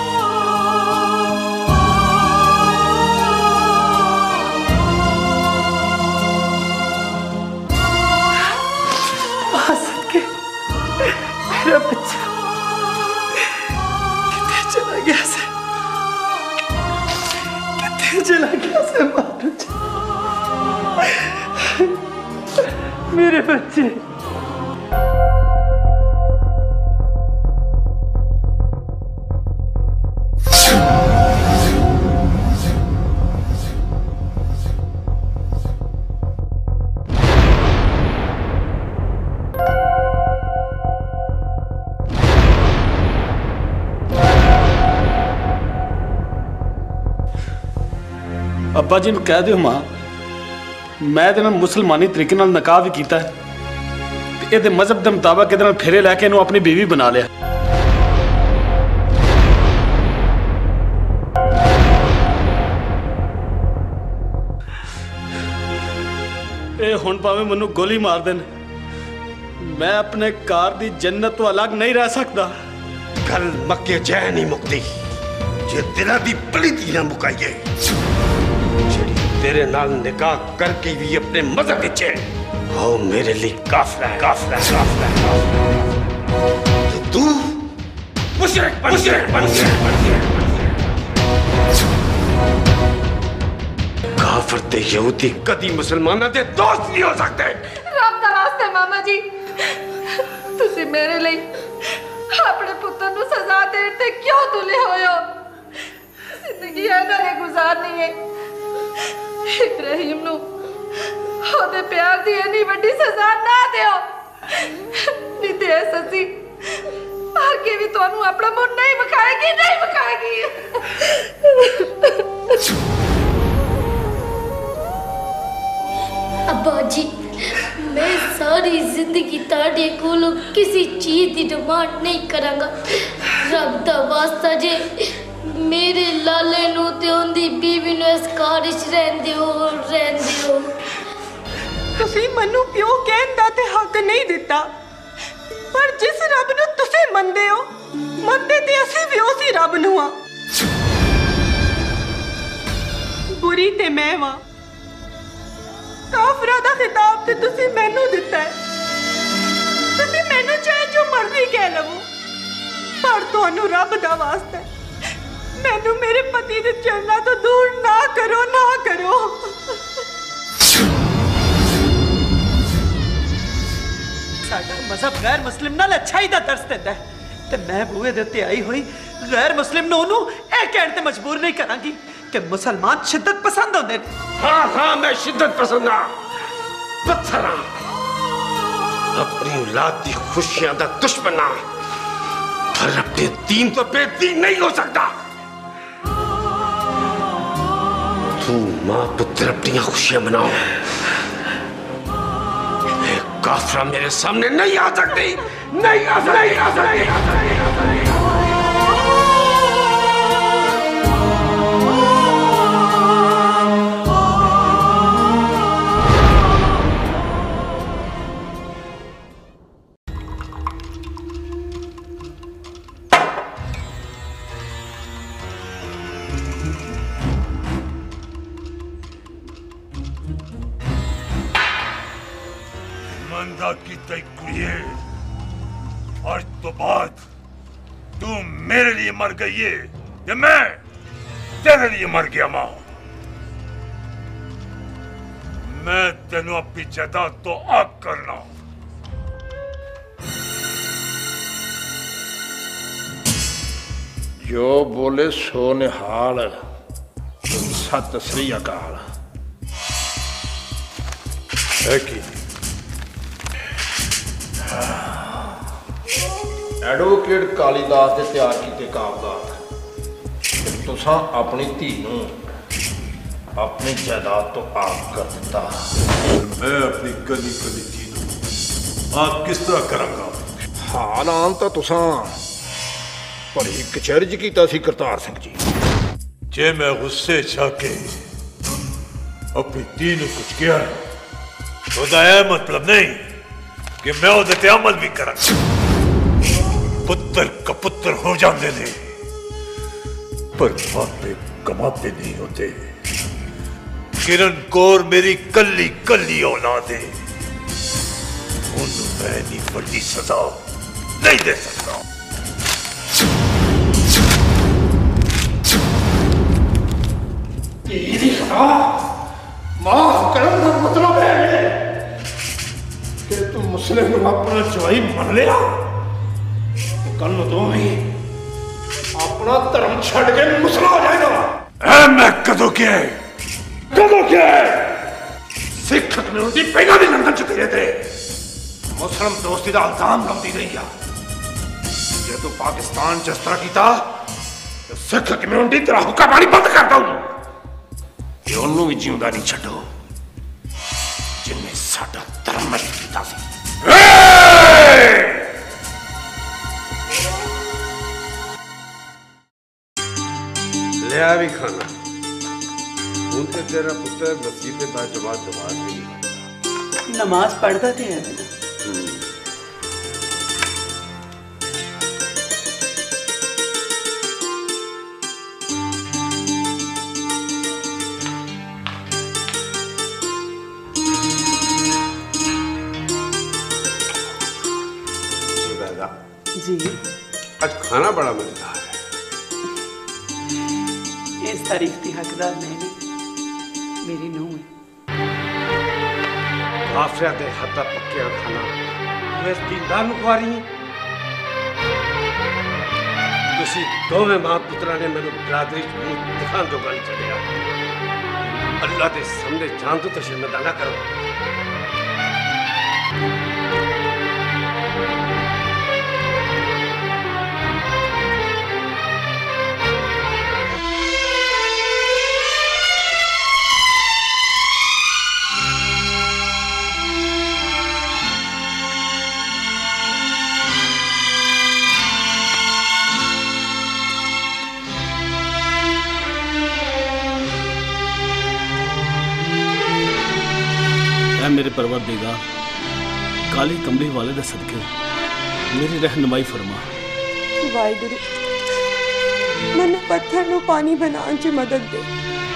के मेरा बच्चा कितने चला गया से कितने चला गया से मारो मेरे बच्चे। अब्बा जी कह दो मां मैं ते मुसलमानी तरीके नाल निकाह भी कीता है ते इहदे मजहब के मुताबिक इहदे नाल फेरे लैके इहनूं अपनी बीवी बना लिया। ए हुण भावें मैनूं गोली मार देन मैं अपने कार दी जन्नत तो अलग नहीं रह सकता। गल मक्के जै नहीं मुकती जे दिला दी पलीती ना मुकाइए तेरे नाल निकाह करके भी अपने मजहब विच हो मेरे लिए काफिला है काफिला है काफिला है। तो तू मुशरिक बन मुशरिक बन काफिर ते यहूदी कदी मुसलमानां दे दोस्त नहीं हो सकते। रब दा वास्ते मामा जी तुसी मेरे लिए अपने पुत्र नु सजा देण ते क्यों तुले होए हो? जिंदगी इन्हां ने गुजारनी है इब्राहिम नु ओदे प्यार दी इन्नी वड्डी सजा ना दियो नहीं ते ससी आगे भी तुहानू अपना मुंह नहीं बखाएगी नहीं बखाएगी। अब्बा जी मैं सारी जिंदगी ताड़े कोलों किसी चीज की डिमांड नहीं करांगा। रब दा वास्ता जे मेरे लाले नू ते उंदी बीवी नू इस घर विच रहंदे हो रहंदे हो। तुसी मनु प्यो कहन दा ते हक नहीं दिता पर जिस रब नू तुसी मनदे हो मनदे ते असी भी उसी रब नू आ। बुरी ते मैं वा काफरा दा खिताब ते तुसी मैनू दिता है तुसी मैनू चाहे जो मर्जी कह लवो पर तुहानू रब दा वास्ता मैनू मेरे पति दे चरणा तो दूर ना करो ना करो। साडा मजहब गैर मुस्लिम नाल अच्छाई दा दर्स देता है ते मैं बूहे दे उत्ते आई हुई गैर मुस्लिम नू ओनू ए कहण ते मजबूर नहीं करांगी कि मुसलमान शिद्दत पसंद होंदे ने। हाँ हाँ मैं शिद्दत पसंद हाँ पत्थर हाँ अपनी औलाद दी खुशियां दा दुश्मन हाँ पर अपने दीन तो बेदीन नहीं हो सकता। तू मां पुत्र अपनी खुशियां मनाओ काफरा मेरे सामने नहीं आ सकती नहीं आ सकती नहीं आ सकती। वादा की कुड़िए आज तो बाद तू मेरे लिए मर गई है या मैं तेरे लिए मर गया मां। मैं तेनों अपनी जायदाद तो आग करना। जो बोले सो निहाल। सत श्री अकाल। है की एडवोकेट कालीदास के तैयार किए कागजात तुसा अपनी धी नूं अपनी जायदाद तो आग कर दिता। मैं अपनी कली कली धी नूं आग किस तरह करांगा? हाल आन तो तुसा बड़ी कचहरी च कीता सी करतार सिंह जी। जे मैं गुस्से जाके अपनी धी नूं कुछ किया तो यह मतलब नहीं कि मैं उहदे ते अमल भी करांगा। पुत्र कपुत्र हो जाते थे पर मापे कमाते नहीं होते। किरण कौर मेरी कली कली औलाद है, उन्हें मैं नहीं बड़ी सजा नहीं दे सकता। मां करम का मतलब है कि तू मुस्लिम को अपना जवाई मान लिया। कल तो ही अपना धर्म छड़ के मुसला हो जाएगा। ऐ मैं कदों क्या है कदों क्या है सिख कम्युनिटी पहला भी लंदन च गए थे। मुस्लिम दोस्ती का इल्जाम लाती रही है। जे तू पाकिस्तान च इस तरह किया तो सिख कम्युनिटी तेरा हुक्का पानी बंद कर दो। ये उन्होंने भी जिंदा नहीं छो जिन्हें साडा धर्म नष्ट किया सी। लिया भी खाना हूं तो तेरा पुत्र नसीब का जवाब जवाब भी नहीं मानता। नमाज पढ़ता थे है ना। जी आज खाना बड़ा मजेदार है। इस तारीफ की हकदार नहीं मेरी नूंह है। आफिया दे हत्ता पक्किया खाना इस दीनदार नूं खवा रही है। तुसी दोवें मां पुत्रा ने मैनू बरादरी च मुंह दिखाण जोगा नहीं छड्डिया। अल्लाह के सामने जान तो शर्मिंदा ना करो। मेरे परवरदिगार काली कमली वाले दे सदके मेरी रहनुमाई फरमा। वाहिगुरु मैंने पत्थर नु पानी बनाने च मदद दे।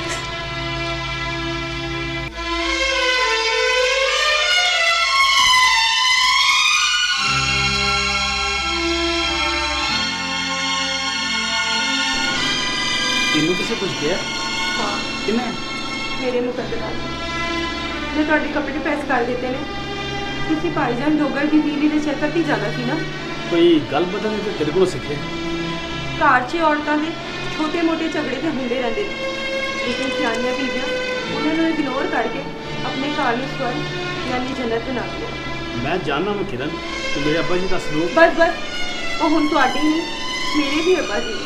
तीनों किसे कुछ दिया? हाँ किन्ने? मेरे मुकद्दरात जो ਤੁਹਾਡੇ ਕੱਪੜੇ ਪ੍ਰੈਸ ਕਰ ਦਿੱਤੇ ਨੇ ਤੁਸੀਂ ਭਾਈਜਾਨ ਡੋਗਰ ਦੀ ਦੀਲੀ ਦੇ ਚੱਕਰ ਤੇ ਜਾਣਾ ਸੀ ਨਾ। ਕੋਈ ਗੱਲ ਬਦਲਣੇ ਤੇ ਤੇਰੇ ਕੋਲੋਂ ਸਿੱਖੇ। ਘਰ 'ਚ ਔਰਤਾਂ ਦੇ ਛੋਟੇ-ਮੋਟੇ ਝਗੜੇ ਤੇ ਹੁੰਦੇ ਰਹਿੰਦੇ ਨੇ ਲੇਕਿਨ ਸਿਆਣੀਆਂ ਬੀਬੀਆਂ ਉਹਨਾਂ ਨੂੰ ਇਗਨੋਰ ਕਰਕੇ ਆਪਣੇ ਘਰ ਨੂੰ ਸਵਰਗ ਯਾਨੀ ਜੰਨਤ ਬਣਾ ਦਿਓ। ਮੈਂ ਜਾਣਨਾ ਮੈਂ ਕਿਰਨ ਤੇ ਮੇਰੇ ਅੱਬਾ ਜੀ ਦਾ ਸਲੂਕ ਬਸ ਬਸ ਉਹ ਹੁਣ ਤੁਹਾਡੀ ਨਹੀਂ ਮੇਰੇ ਵੀ ਅੱਬਾ ਜੀ।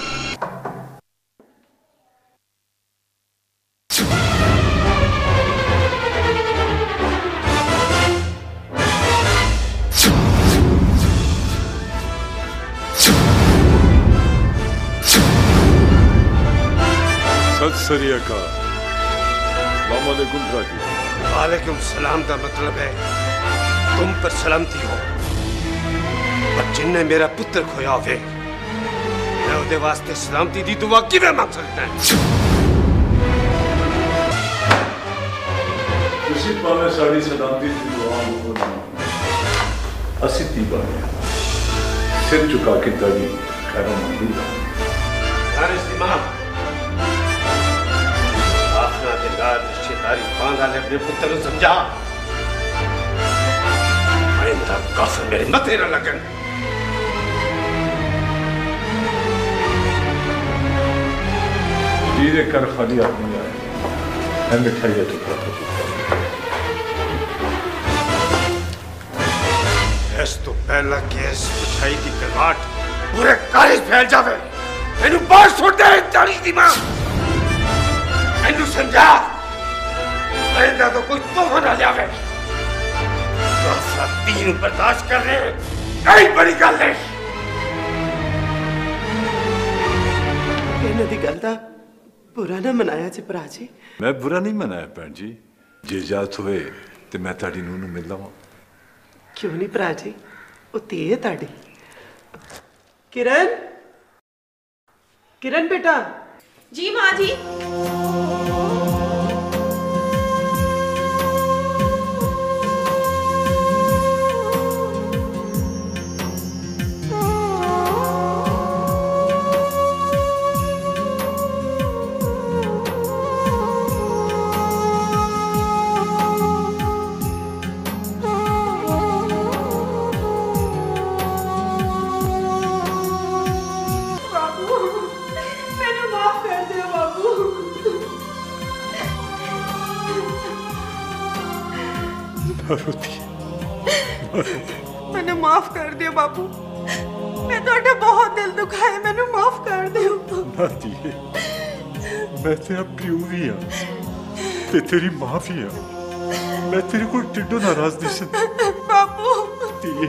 सत वालेकुम सलाम का मतलब है तुम पर सलामती हो। पर जिन्ने मेरा पुत्र खोया होवे मैं उहदे वास्ते सलामती दी दुआ किवें मंग सकदा है? तुसी भावें साडी सलामती दी दुआ मंगो ਅਸੀਂ ਤੀ ਬਾਰੇ सिर झुका के ताली खैरों मंगूंगा। आखना के बाद रिश्तेदारी बांधा ने अपने पुत्र को समझा। आइंदा कसम मेरी मत तेरा लगन। जी दे कर खाली आदमी आए है मिठाई है टुकड़ा टुकड़ा। इस तो पहला केस मिठाई की कलाट पूरे कॉलेज फैल जावे। मैंने बाहर छोड़ दे तारीख दी मां। मैंने समझा। आइंदा तो कोई तोहफा ना लावे। दस तीन बर्दाश्त कर रहे नहीं बड़ी गल है। ਇਹਨਾਂ ਦੀ ਗੱਲ ਦਾ बुरा ना मनाया जी भरा जी। मैं बुरा नहीं मनाया भैन जी। जे इजाजत होए तो मैं ताड़ी नूं नूं मिल लवां। क्यों नहीं भरा जी, वो धी है ताड़ी। किरण, किरण बेटा। जी माँ जी। मैंने माफ कर दियो बाबू। मैं तो बहुत दिल दुखाए, मैंने माफ कर दियो। ना धीए, मैं तेरा प्यो भी हाँ ते तेरी मां भी हाँ। मैं तेरे को टिड्डो नाराज नहीं सकता बाबू। धीए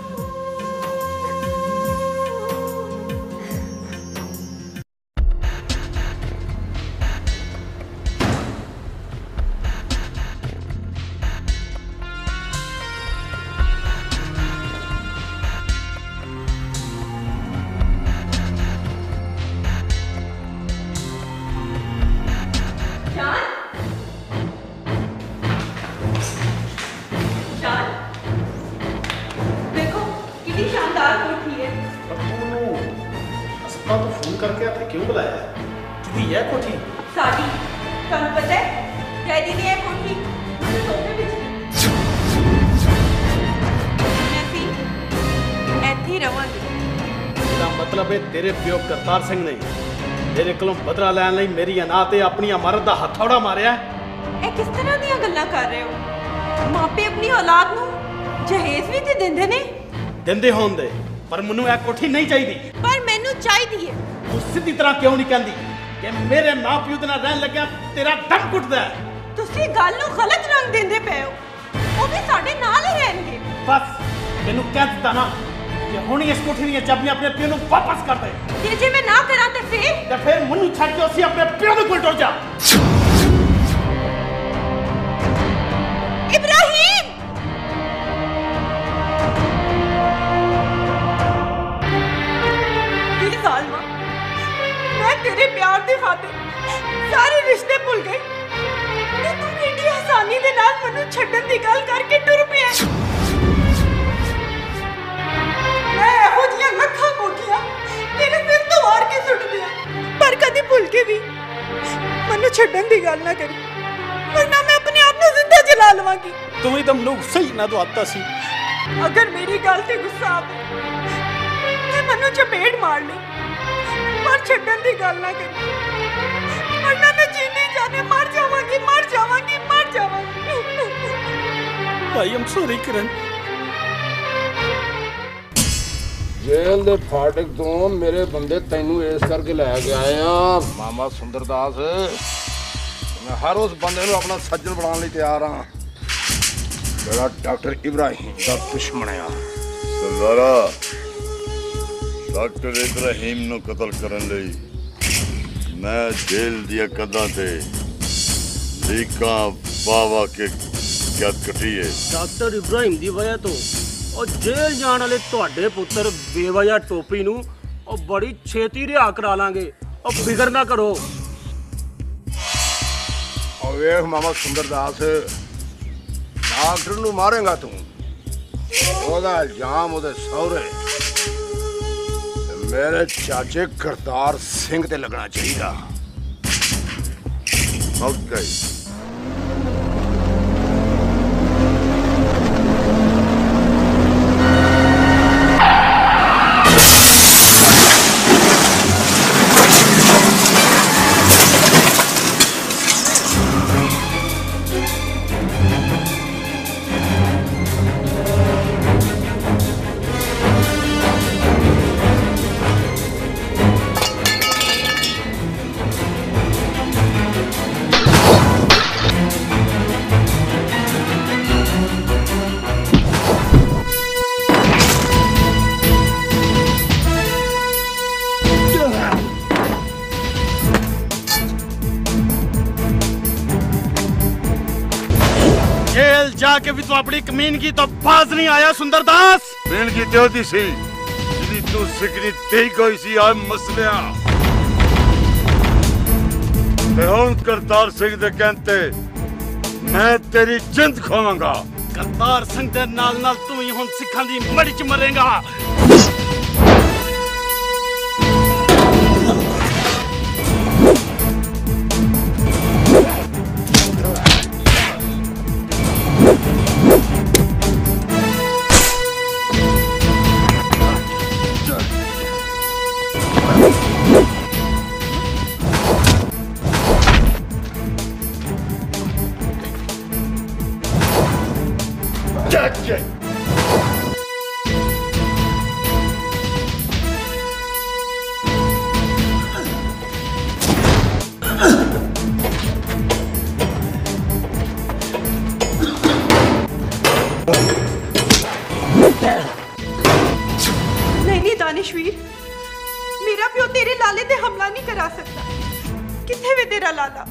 करतार सिंह ने तेरे कोलों बदला लैन लई मेरी अनाथ ते अपनी इमारत दा हथौड़ा मारिया। ए किस तरह दी गल्लां कर रहे हो? मापे अपनी औलाद नूं जहेज भी ते दिंदे ने। दिंदे होण दे, पर मैनू ए कोठी नहीं चाहिदी। पर मैनू चाहिदी है। तू सीधी तरह क्यों नहीं कहंदी कि मेरे मां प्यो दे नाल रहन लग्या तेरा दम घुटदा है? तुसी गल नूं गलत रंग दिंदे पए हो। ओ भी साडे नाल ही रहणगे। बस मैनू कह दित्ता ना कि हुणी इस कोठी दी चाबियां अपने प्यो नूं वापस कर दे। ते जे मैं ना करा ते फिर ते फिर मन्नू छड़ के उसी अपने प्यो दे कोल टुर जा। इब्राहिम ये सालमा, मैं तेरे प्यार दी खातिर सारे रिश्ते भुल गई ते तू कितनी आसानी दे नाल मन्नू छड्डन दी गल करके टुर पिया। मैं एहो जियां लखां कोठियां तेरे सिर तो वार के सुट दिया, पर कदी भुल के भी मन्नू छड्डन दी गल ना करी, वरना मैं अपने आप को जिंदा जला लवांगी। तू ही दम लोग सही ना तो आता सी। अगर मेरी गल ते गुस्सा आवे मैं मन्नू चपेट मार ली, पर छड्डन दी गल ना करी, वरना मैं जीने जाने मर जावांगी मर जावांगी मर जावांगी। भाई हम सॉरी किरण। जेल दे फाटक तो मेरे बंदे तेनू इस करके लै के आए हैं मामा सुंदरदास। मैं हर उस बंदे नू अपना सज्जन बनाने लई तैयार हाँ जेड़ा डॉक्टर इब्राहिम दा दुश्मन है। सरदारा, डॉक्टर इब्राहिम नू कतल करन लई मैं जेल दी कदां ते लीकां वावा के कैद कटी है। डॉक्टर इब्राहिम दी वजह तो और जेल जाने वाले तुहाडे पुत्र बेवजह टोपी नू और बड़ी छेती रिहा करा लांगे। और फिक्र ना करो। और वेख मामा सुंदरदास, डॉक्टर नू मारेगा तू ਉਹਦਾ ਇਲਜ਼ਾਮ ਉਹਦੇ ਸਹੁਰੇ मेरे चाचे करतार सिंह ते लगना चाहिए। ओके जाके भी तू अपनी कमीन की तो बाज नहीं आया सुंदरदास। कमीन की त्योदी सी जिदी तू सिकनी तेई कोई सी आ मसलिया ते हुन करतार सिंह दे कहते मैं तेरी जिंद खोवांगा। करतार सिंह दे नाल नाल तू ही हुन सिखां दी मड़ी च मरेगा। नहीं नहीं दानिशवीर, मेरा प्यो तेरे लाले ते हमला नहीं करा सकता। किथे वे तेरा लाला?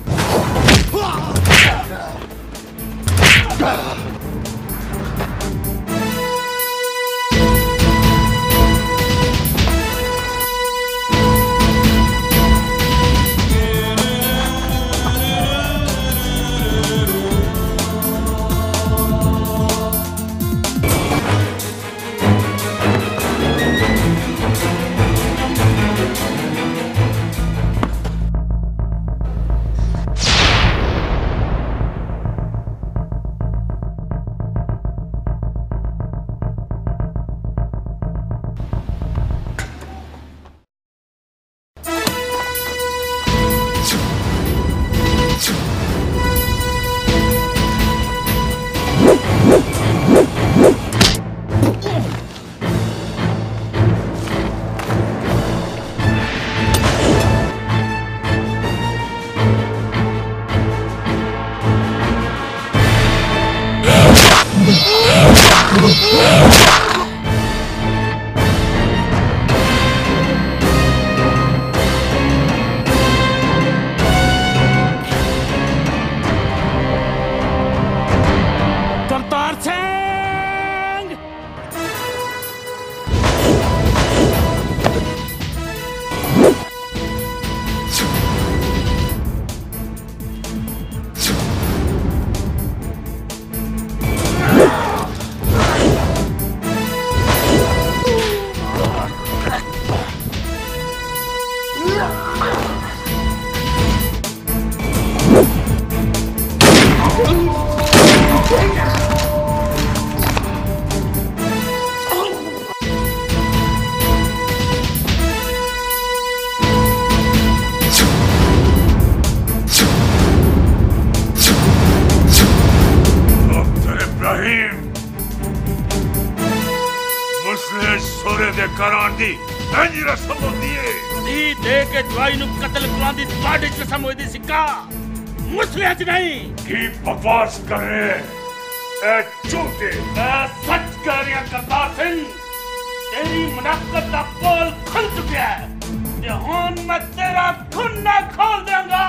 करतार सिंह दी इंज रस्म होती है। दी दे के जवाई नु कत्ल करवान दी ਤੁਹਾਡੀ ਰਸਮ ਹੋਈ ਦੀ ਸਿੱਕਾ ਮੁਸਲਿਆਂ ਚ ਨਹੀਂ। की बकवास कर रहे हैं ए झूठे। मैं सच कह रहा करतार सिंह, तेरी मुनाफकत का पोल खुल चुका है ते हुन मैं तेरा खुन्ना खोल दूंगा।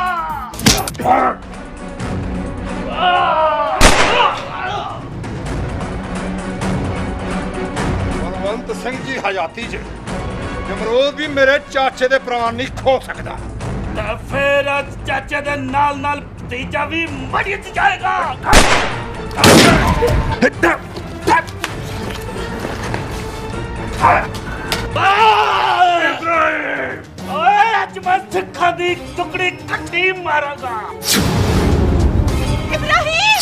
बलवंत सिंह जी हयाती च जमरूद भी मेरे चाचे दे प्राण नहीं खो सकदा। ते फिर चाचे दे नाल नाल भतीजा भी मरी जाएगा। ओए आज मैं सिखा दी टुकड़ी कट्ठी मारांगा। इब्राहिम,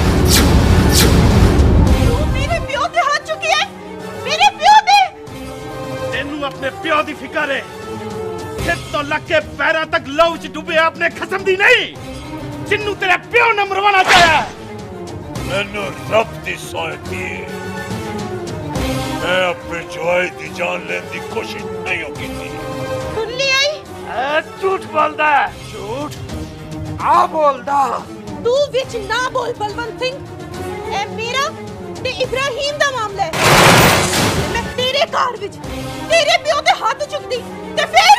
तू मेरे प्यो दे हाथ चुकी है, मेरे प्यो दे। तेनू अपने प्यो दी फिकर है, फिर तो लग के पैरा तक लहू च डूबे अपने खसम दी नहीं, जिन्नू तेरे प्यो ने मरवाना चाहा। मैनू रब दी सौं दी, मैं अपने जवाई दी जान लेने की कोशिश नहीं की। सुन लिया ही? झूठ बोलदा है, झूठ आ बोलदा। तू विच ना बोल बलवंत सिंह, ए मेरा ते इब्राहिम दा मामला है। मैं तेरे घर विच तेरे प्यो दे हाथ चुकदी ते फिर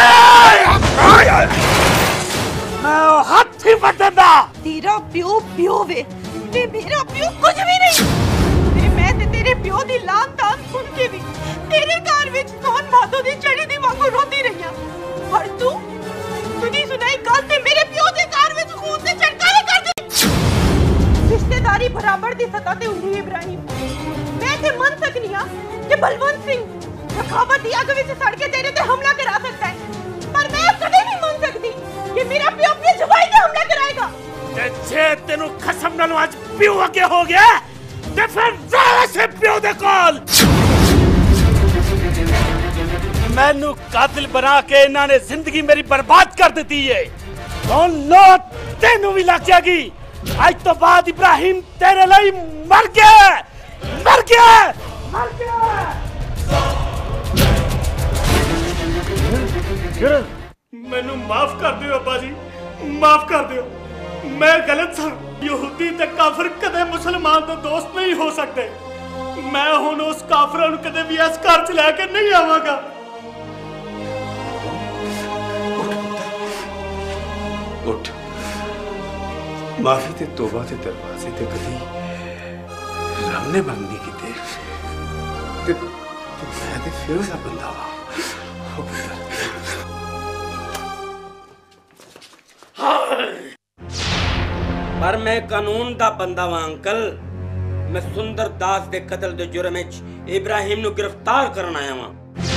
मैं हाथ ही बददा। तेरा प्यो प्यो वे ते मेरा प्यो कुछ भी नहीं। ते मैं ते तेरे प्यो दी लान तान सुन के भी तेरे घर विच कौन माधो दी चढ़ी दी वांगू रोंदी रही हां। और तू सुनी सुनाई गल ते मेरे प्यो दे घर विच खून ते चढ़कारे कर दी। रिश्तेदारी बराबर दी सतह ते हुंदी है इब्राहिम। मैं ते मन सकनी हां कि बलवंत सिंह सखावत दी अग विच सड़ के तेरे ते हमला करा सकता है, पर मैं कदे नहीं मान सकती कि मेरा प्यो अपने जवाई ते हमला कराएगा। ते जे तेनू खसम नाल आज प्यो अगे हो गया ते फिर जाओ से प्यो दे कोल। मैनू कातिल बना के इन्हां ने जिंदगी मेरी बर्बाद कर दी है। कौन लो तेनू भी लग जाएगी। आज तो बाद इब्राहिम तेरे लिए मर गया, मर गया, मर गया। मैनू माफ कर दियो अब्बा जी, माफ कर दियो। मैं गलत था। यहूदी ते काफिर कदे मुसलमान दे दोस्त नहीं हो सकते। मैं हुण उस काफिर नूं कदे भी इस घर च लेके नहीं आवांगा। उठ, माफी ते तौबा ते दरवाजे ते कदी रब ने बंद नहीं कीते ते मैं ते फिर दा बंदा वा। ओ पुत्तर, पर मैं कानून दा बंदा वां अंकल। मैं सुंदर दास दे कत्ल दे जुर्म विच इब्राहिम नूं गिरफ्तार करन आया वां।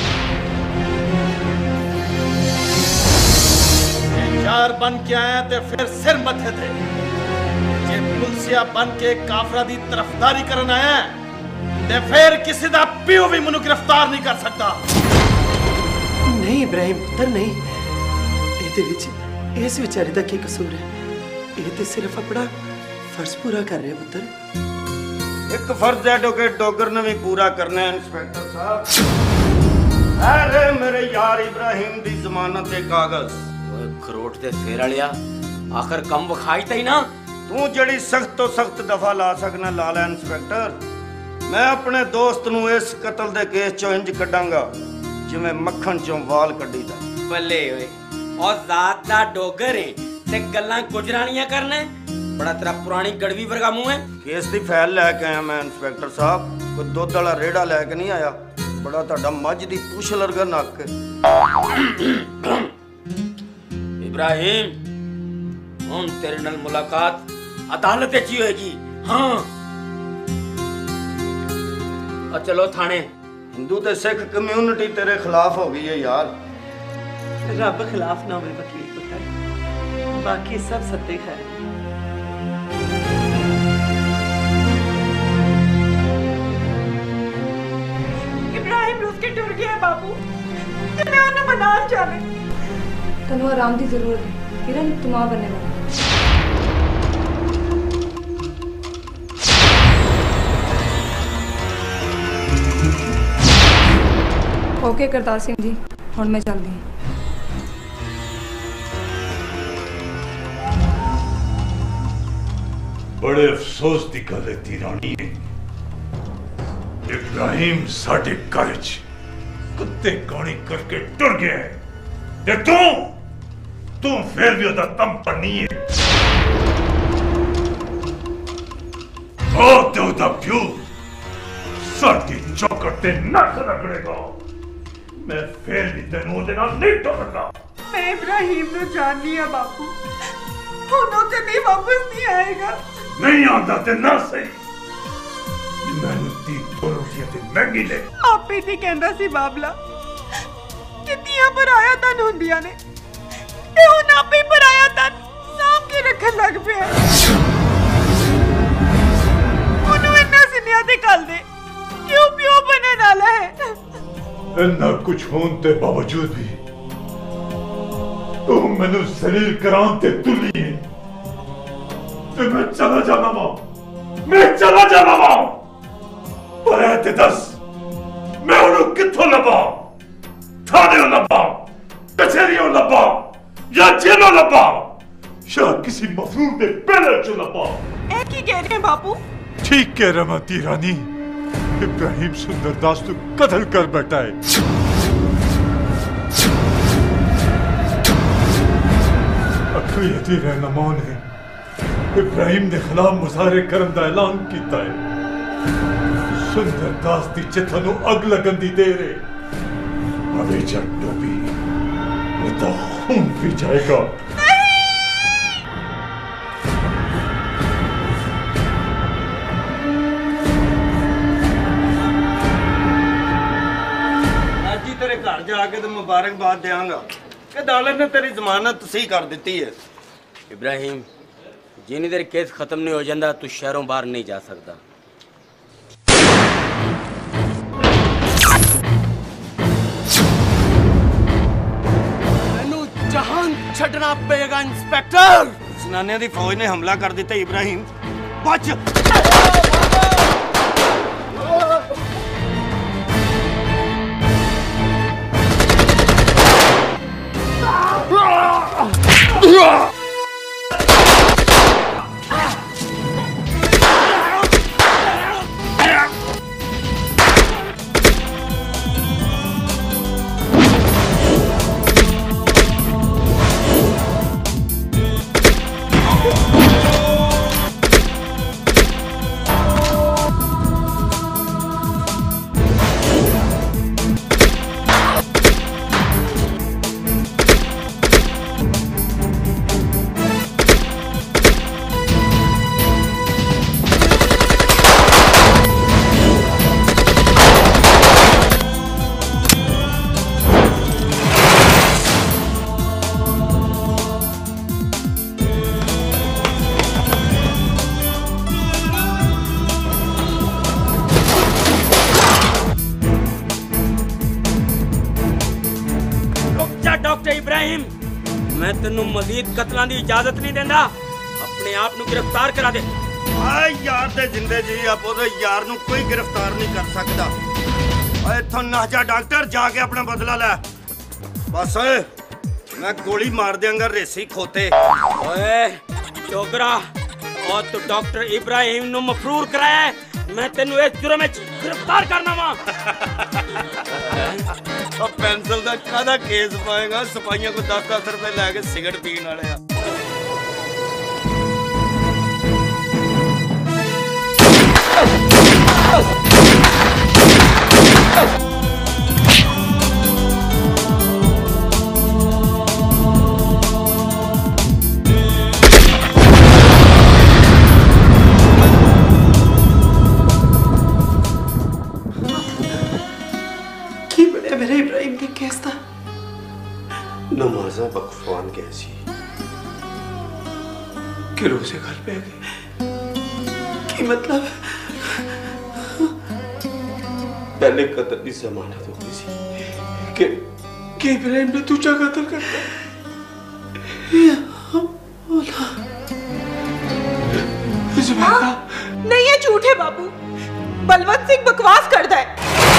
यार बन के आया ते फिर सिर मथे थे। जे पुलसिया बन के काफरा दी तरफदारी करन आया ते फिर किसी दा प्यो भी मैनू गिरफ्तार नहीं कर सकता। नहीं इब्राहिम पुत्तर नहीं, ਇਹਦੇ ਵਿੱਚ ਇਸ ਵਿਚਾਰੇ ਦਾ ਕੀ ਕਸੂਰ ਹੈ? ਇਹ ਤੇ ਸਿਰਫ ਆਪਣਾ ਫਰਜ਼ ਪੂਰਾ ਕਰ ਰਿਹਾ ਪੁੱਤਰ। ਇੱਕ ਫਰਜ਼ ਐਡਵੋਕੇਟ ਡੋਗਰ ਨੇ ਵੀ ਪੂਰਾ ਕਰਨਾ ਹੈ ਇੰਸਪੈਕਟਰ ਸਾਹਿਬ। ਅਰੇ ਮੇਰੇ ਯਾਰ ਇਬਰਾਹਿਮ ਦੀ ਜ਼ਮਾਨਤ ਦੇ ਕਾਗਜ਼। ਓਏ ਖਰੋਟ ਦੇ ਫੇਰ ਵਾਲਿਆ, ਆਖਰ ਕੰਮ ਵਿਖਾਈ ਤਾ ਹੀ ਨਾ। ਤੂੰ ਜਿਹੜੀ ਸਖਤ ਤੋਂ ਸਖਤ ਦਫਾ ਲਾ ਸਕਣਾ ਲਾ ਲੈ ਇੰਸਪੈਕਟਰ। ਮੈਂ ਆਪਣੇ ਦੋਸਤ ਨੂੰ ਇਸ ਕਤਲ ਦੇ ਕੇਸ ਚੋਂ ਇੰਜ ਕੱਢਾਂਗਾ ਜਿਵੇਂ ਮੱਖਣ ਚੋਂ ਵਾਲ ਕੱਢੀਦਾ। ਬੱਲੇ ਓਏ, ਉਹ ਜ਼ਾਤ ਦਾ ਡੋਗਰ ਹੈ ਤੇ ਗੱਲਾਂ ਗੁਜਰਾਣੀਆਂ ਕਰਨਾ। ਬੜਾ ਤੇਰਾ ਪੁਰਾਣੀ ਗੜਵੀ ਵਰਗਾ ਮੂੰਹ ਹੈ। ਕੇਸ ਦੀ ਫਾਈਲ ਲੈ ਕੇ ਆਇਆ ਮੈਂ ਇੰਸਪੈਕਟਰ ਸਾਹਿਬ। ਕੋਈ ਦੁੱਧ ਵਾਲਾ ਰੇੜਾ ਲੈ ਕੇ ਨਹੀਂ ਆਇਆ। ਬੜਾ ਤੁਹਾਡਾ ਮੱਝ ਦੀ ਪੂਛ ਲਰਗਾ ਨੱਕ। इब्राहिम, हम तेरे नाल मुलाकात अदालत च होएगी। हाँ, और चलो थाने। हिंदू ते सिख कम्युनिटी तेरे खिलाफ हो गई है यार। रब खिलाफ ना होवे वकील पुत्र, बाकी सब सत्य खैर। इब्राहिम रुस के टुर गया बाबू ते मैं उन्हें बनान चाहे। तनु आराम की जरूरत है किरण, तुम आ बनने वाला। ओके करतार सिंह जी, हुण मैं चलदी हूं। बड़े अफसोस की गल है तीरानी, इब्राहिम साडे घर च कुत्ते काणी करके टुर गया है ते तू तू फिर भी ओदा तम पर नहीं है। ओ ते ओदा प्यो साडी चौकट ते नक रगड़ेगा। मैं फिर भी तेनू ओदे नाल नहीं टुरदा। मैं इब्राहिम नु जाननी है बापू, हुण ओ कदी वापस नहीं आएगा। नहीं आता ते ना सही। मैनू ती रोटियां ते महंगी ले। आपे ती कहंदा सी बाबला कि धीआं पराया धन हुंदियां ने ते हुण आपे पराया धन साਂभ के रखन लग पिया। ओनू इन्ना सिनिया ते कल दे क्यों प्यो बनन वाला है। इन्ना कुछ होने के बावजूद भी तू मैनू जलील करान ते तुली है ते मैं चला जाना वा मैं चला जाना वा पर है ते दस मैं उन्हें कित्थों लबा थाने लबा कचहरियों लबा या जेलों लबा या किसी मफरूर के पहले चो लबा। ए की कह रहे हैं बापू? ठीक कह रहा माती रानी। इब्राहिम सुंदरदास तो कत्ल कर बैठा है। अखियती रहनुमा ने इब्राहिम के खिलाफ मुजाहरे करने का ऐलान किया है। सुंदरदास की चिता नूं अग लगन दी देर है। अबे जब डोबी तो खून पी जाएगा। तेरे घर जाके तो मुबारकबाद देंगा कि अदालत ने तेरी जमानत सही कर दी है। इब्राहिम जिन्नी देर केस खत्म नहीं हो जाता तू शहरों बाहर नहीं जा सकता। मैनू जहान छड़ना पेगा इंस्पेक्टर। जनानिया की फौज ने हमला कर दिता। इब्राहिम बच। मैं तेनू मजीद कतलों की इजाजत नहीं देता। अपने आप नू गिरफ्तार करा दे। आ यार दे जिंदे जी आप ओदे यार नू कोई गिरफ्तार नहीं कर सकता। ओए इत्थों ना जा डॉक्टर, जाके अपना बदला ले। बस ओए मैं गोली मार देंगा रेसी खोते। ओए चोकरा और तू डॉक्टर इब्राहिम नू मफरूर कराया है। मैं तेनू इस जुर्म में गिरफ्तार करना वा। पेंसिल का कादा केस पाएगा? सिपाहियों को दस दस रुपए लैके सिगरेट पीने वाले आ। मेरे इब्राहिम के केस था। नमाजा बकफवान कैसी कि रोजे घर पे गए की मतलब पहले कत्ल की जमानत हो गई सी कि कि इब्राहिम ने दूसरा कत्ल कर दिया। नहीं ये झूठ है बाबू। बलवंत सिंह बकवास करता है।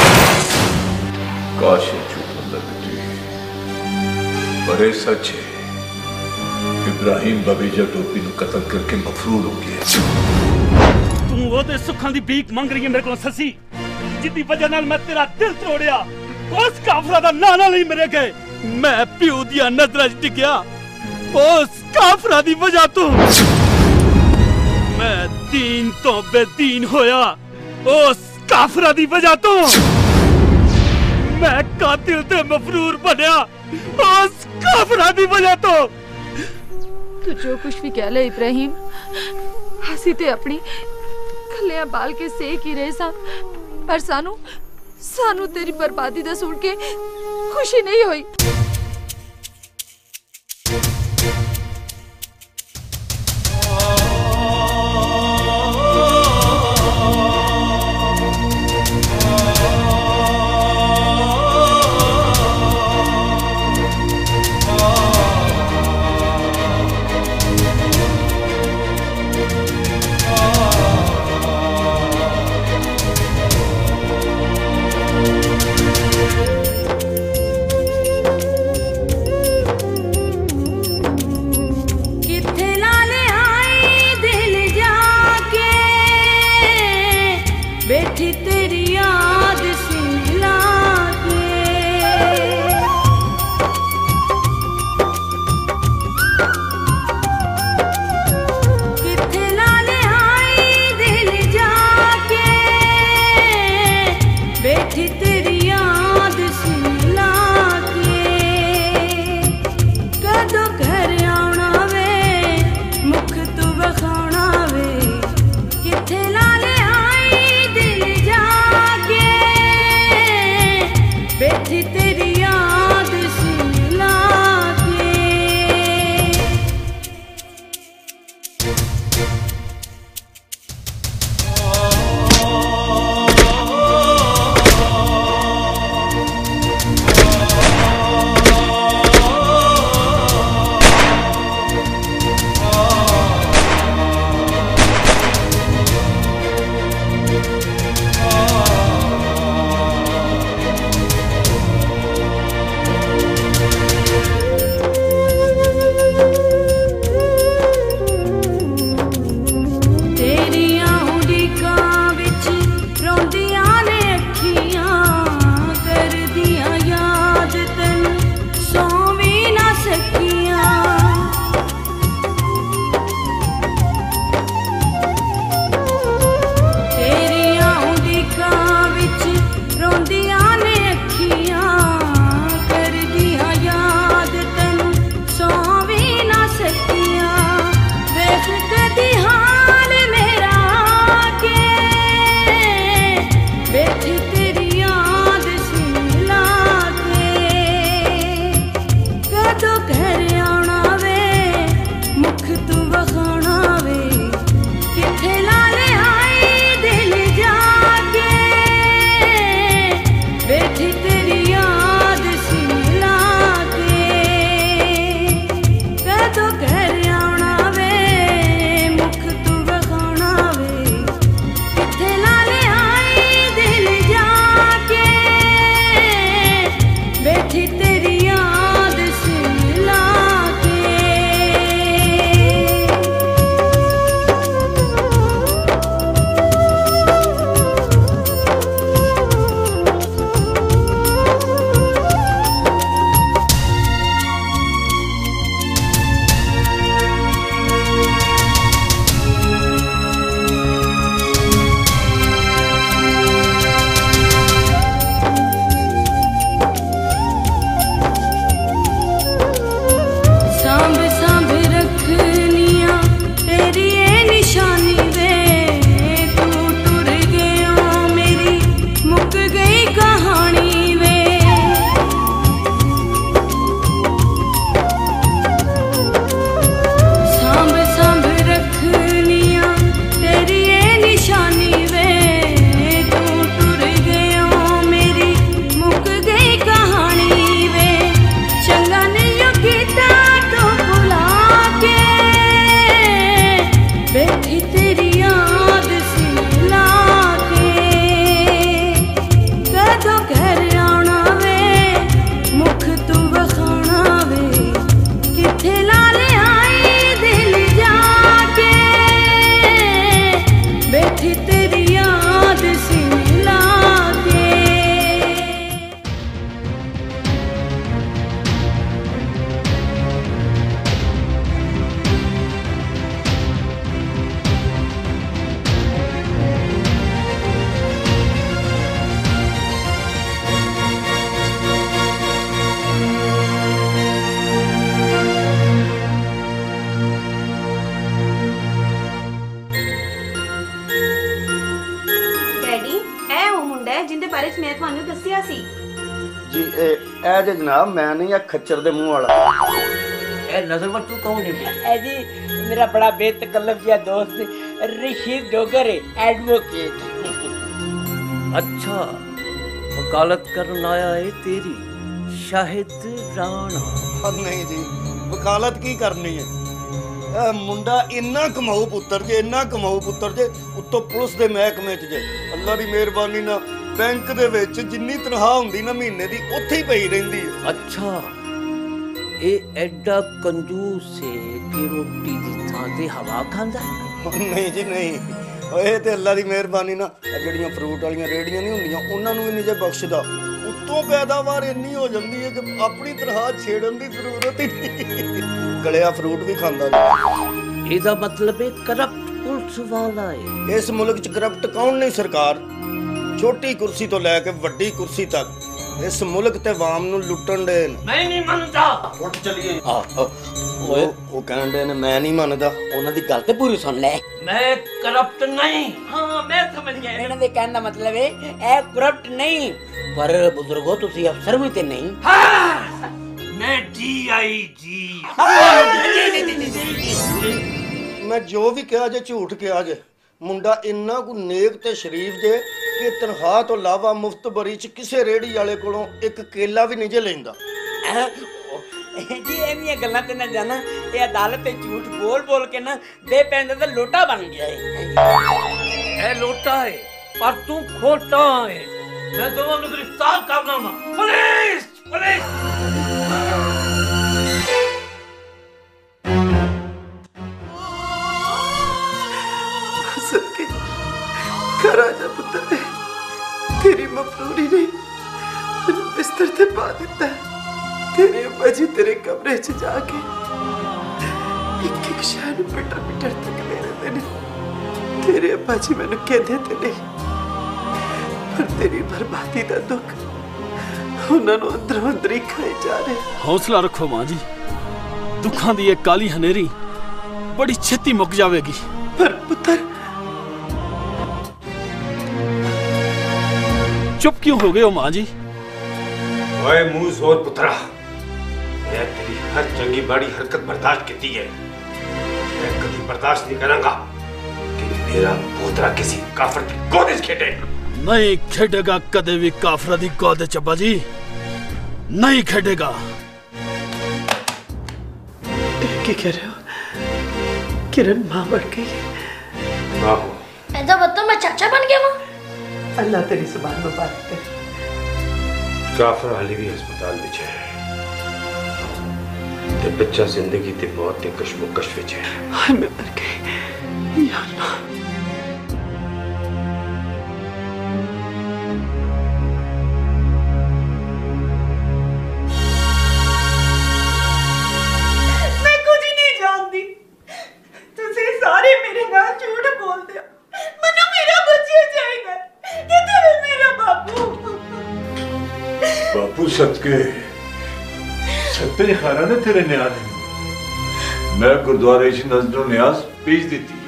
काश ये झूठ लगती पर ये सच है। इब्राहिम बबीजा टोपी नु कत्ल करके मफरूर हो गया। तू वो दे सुखां दी भीख मंग रही है मेरे को ससी, जिदी वजह नाल मैं तेरा दिल तोड़िया। उस काफरा दा नाना नहीं मेरे गए। मैं प्यो दिया नजर च टिकया उस काफरा दी वजह तो। मैं दीन तो बेदीन होया उस काफरा दी वजह तो। मैं कातिल ते मफरूर बनया उस काफरा दी वजह तो। तू जो कुछ भी कह ले इब्राहिम, हसी ते अपनी खलियां बाल के सेक ही रहे सा। पर सानू सानू तेरी बर्बादी दा सुन के खुशी नहीं हुई। मैं ਤੁਹਾਨੂੰ ਦੱਸਿਆ ਸੀ जी ए ए जे जनाब मैं नहीं आ खच्चर दे मुंह वाला ए नजर मत तू कौन है ए जी मेरा बड़ा बेतकल्लफ जिहा दोस्त रशीद डोगर है एडवोकेट। अच्छा वकालत करने आया है तेरी शाहिद राणा। नहीं जी वकालत की करनी है ए मुंडा इन्ना कमाऊ पुत्र जे इन्ना कमाऊ पुत्र जे उत्तों पुलिस दे महकमे च जे अल्लाह दी मेहरबानी ना बैंक दे विच जिन्नी तनख्वाह हुंदी ना महीने दी उत्थे ही पई रहिंदी है। अच्छा ये एडा कंजूस है कि रोटी दी थां ते हवा खांदा है? नहीं जी नहीं ओए ते अल्लाह दी मेहरबानी ना जड़ियां फ्रूट वालियां रेड़ियां नहीं हुंदियां उन्हां नूं नहीं जे बख्शदा उत्तों पैदावार इन्नी हो जांदी है कि अपनी तनख्वाह छेड़न दी जरूरत ही नहीं गलिया फ्रूट भी खांदा जी। इसदा मतलब है करप्ट पुलिस वाला है। इस मुल्क च करप्ट कौन नहीं सरकार छोटी कुर्सी तो लैके वड्डी कुर्सी तक इस मुल्क ते वाम नूं लुट्टण दे ने। मैं नहीं मानदा उठ चलिए हां ओए ओ कहण दे ने मैं नहीं मानदा उन्हां दी गल ते पूरी सुन ले। मैं करप्ट नहीं हां मैं समझ गया इन्हां दे कहण दा मतलब है ए करप्ट नहीं पर बुजुर्गो तुसी अफसर भी ते नहीं। हां मैं डीआईजी मैं जो भी कहा जे झूठ कहा जे मुंडा इन्ना को नेक ते शरीफ जे कि तनख्वाह तो इलावा मुफ्त बरी च किसी रेड़ी वाले कोलों एक केला भी नहीं जे लेंदा। जी एनियां गल्लां ते ना जाना ये अदालत ते झूठ बोल बोल के ना दे पैंदा ते लोटा बन गया है। ए लोटा है पर तू खोटा है। मैं दोनों को गिरफ्तार करना वा पुलिस पुलिस सदके घर आ जा पुत्र ने तेरी मफरूरी ने मैंने बिस्तर से पा दिता है। तेरे अब्बा जी तेरे कमरे च जाके एक एक शहर पिटर पिटर तक ले रहे ने। तेरे अब्बा जी मैंने कहते थे नहीं पर तेरी बर्बादी का दुख उन्होंने अंदरों अंदर ही खाए जा रहे। हौसला रखो मां जी दुखों की एक काली हनेरी बड़ी छेती मुक जाएगी। पर पुत्र चुप क्यों हो गए हो मां जी? ओए मुंह जोर पुत्रा मैं तेरी हर चंगी बड़ी हरकत बर्दाश्त की है। मैं कभी बर्दाश्त नहीं करूंगा कि मेरा पोतरा किसी काफर की गोद खेटे। नहीं खेडेगा कदे भी काफरा दी गोद चब्बा जी नहीं खेडेगा। क्या कह रहे हो? किरण मां बन गई है। मां हो ऐसा मतलब मैं चाचा बन गया हूँ। अल्लाह तेरी जुबान मुबारक करे। काफर हाली भी अस्पताल में है ते बच्चा जिंदगी ते मौत के कश्मोकश विच है। हाय मैं मर गई या अल्लाह। मैं कुछ नहीं जानती तुसी सारे मेरे नाल झूठ बोलदे हो। मनु मेरा बच्चा चाहिए किथे है मेरा बापू। बापू सदके सत्ते खाना ने तेरे न्याज मैं गुरुद्वारे च नजरों न्याज पेश दी है।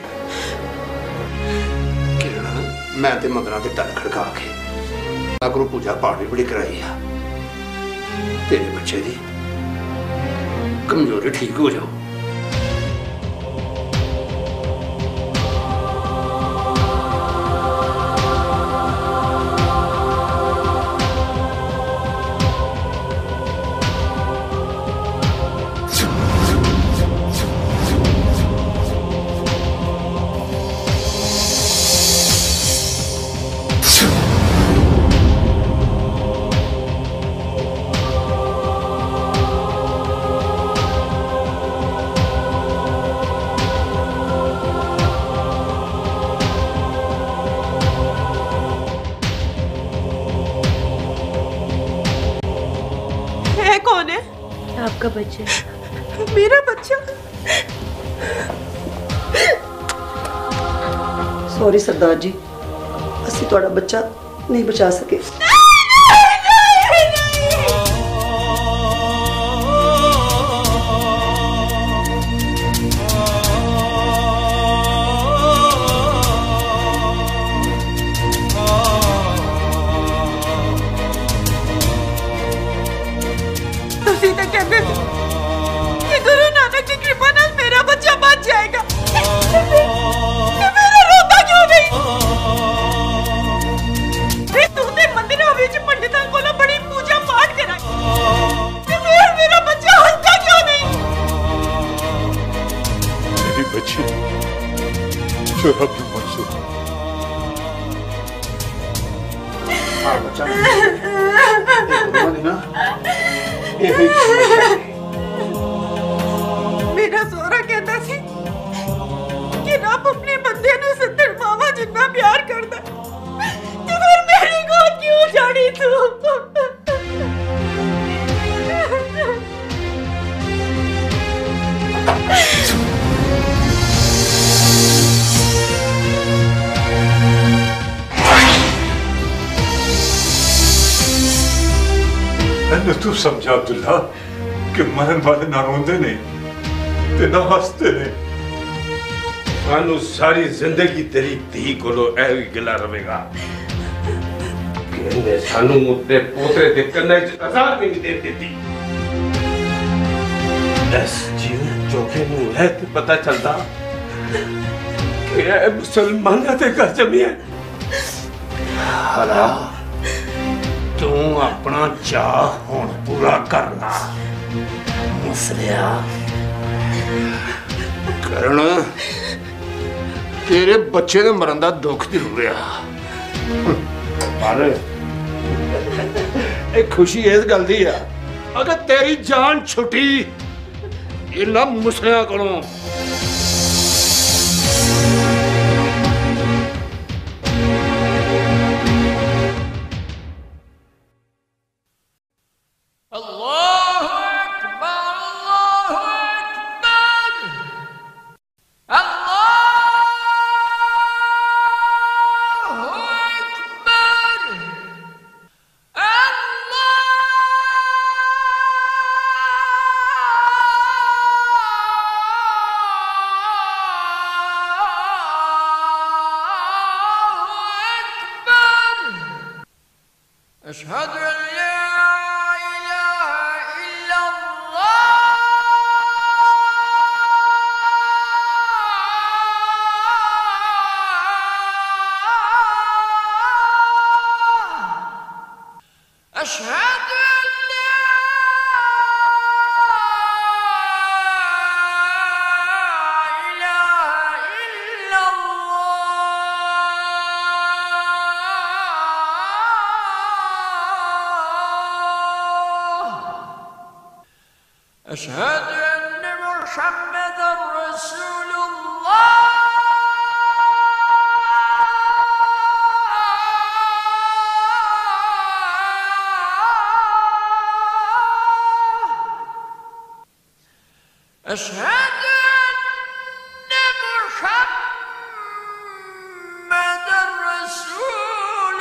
किरण मैं ते मगरा ते तल खड़का के अगरू पूजा पाठ भी बड़ी कराई है। तेरे बच्चे दी कमजोरी ठीक हो जाओ। आपका बच्चा मेरा बच्चा। सॉरी सरदार जी असि तुहाड़ा बच्चा नहीं बचा सके। बच्ची जो रब ने मंजूर हाँ बच्चा ना मेरा सोहरा कहता सी कि रब अपने बंदे नूं सत्तर मावा जिन्ना प्यार करदा ते फिर मेरी गोद क्यों जानी तू मैंने तू समझा अब्दुल्ला कि मरन वाले ना रोंदे ने ते ना हंसते ने सानू सारी जिंदगी तेरी धी कोलो ऐ गिला रवेगा कहने सानू अपने पोतरे दे कन्ने च आजाद भी नहीं दे देती बस जीव चोखे नू है ते पता चलदा कि ऐ मुसलमाना ते घर जमी है हला तू अपना चाह हुण पूरा करना मुसलिया करण तेरे बच्चे दे मरन दा दुख जरूर है पर एक खुशी इस गल दी है अगर तेरी जान छुटी इन्हां मुसलियां कोलों أشهد أن لا إله إلا الله أشهد أن لا إله إلا أشهد أن محمدا رسول الله أشهد أن محمدا رسول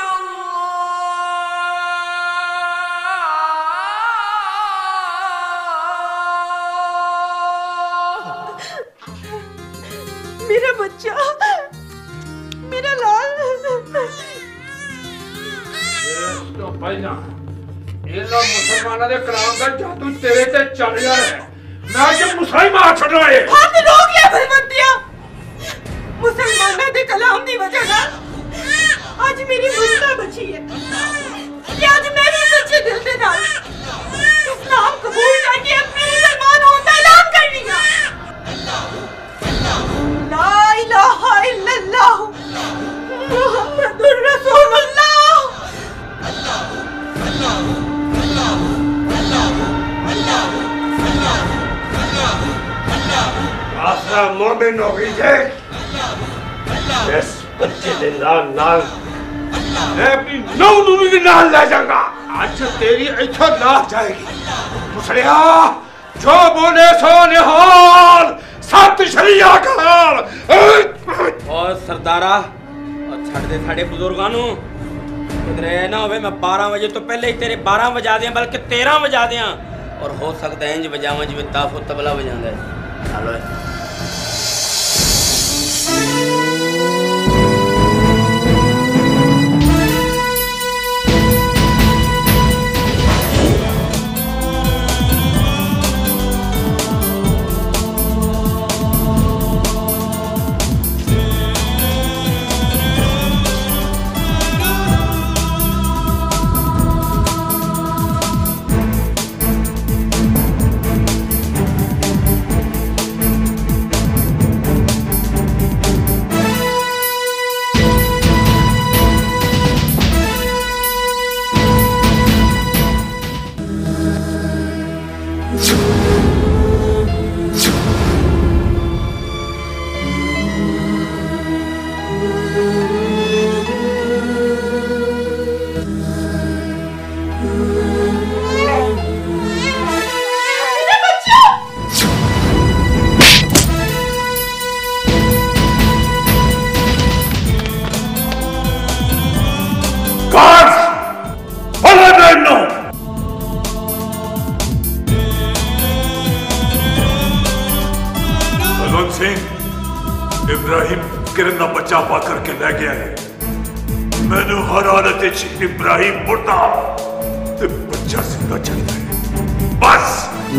मेरा बच्चा मेरा लाल तो पहला इन्हां मुसलमाना दे कलाम दा जादू तेरे ते चल जा है मैं अज मुसलमान छड़ना है हाथ रोक ले भलवंतिया मुसलमाना दे कलाम दी वजह नाल आज मेरी मुस्ता बची है कि आज मैं भी सच्चे दिल दे नाल इस्लाम कबूल करके अपने मुसलमान होने का ऐलान करनी है ला इलाहा इल्लल्लाह मुहम्मदुर रसूलुल्लाह आसरा मोमिन हो गई है इस बच्चे दे नाल नाल मैं अपनी नौ नूर के नाल ले जाऊंगा आज तेरी इथों लाश जाएगी मुसलिया जो बोले सो निहाल सत श्री अकाल और सरदारा और छड़ दे साडे बुजुर्गां नू किधरे ना होवे मैं बारह बजे तो पहले ही तेरे बारह बजा दियां बल्कि तेरह बजा दियां और हो सकता है इंज बजावां जिवें ताफो तबला बजांदा है चलो सिंह इब्राहिम किरण का बच्चा पा करके ले गया है। मैंने हर हालत इब्राहिम मुर्दा ते बच्चा जिंदा चाहिए बस।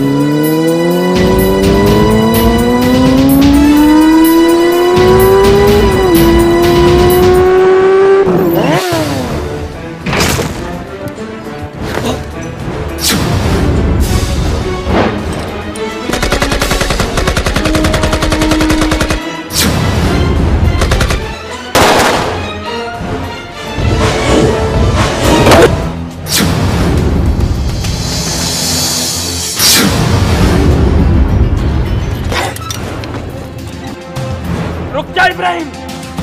इब्राहिम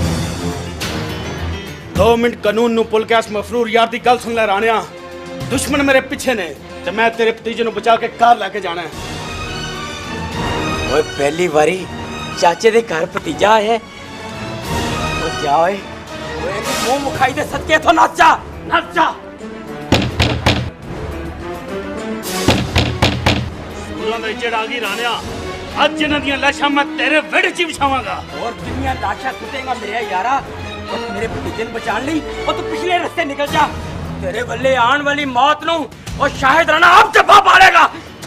दो मिनट कानून नु पुल के इस मफरूर यार दी गल सुन ले राणिया। दुश्मन मेरे पीछे ने ते मैं तेरे भतीजे नु बचा के घर लेके जाना है। ओए पहली बारी चाचे दे घर भतीजा है। ओ जा ओए ओए मुंह मुखाई दे सदके तो नच जा नच जा। सूरां दा इज्जत आ गई राणिया। आज जिन्हां दियां लाशां मैं तेरे वेड़े च बिछावांगा। और कितनियां लाशां सुटेगा मेरे यारा। और मेरे भतीजे नु बचाने लई और तू पिछले रास्ते निकल जा। तेरे बल्ले आने वाली मौत नु और शाहिद राणा आप जब्बा पालेगा।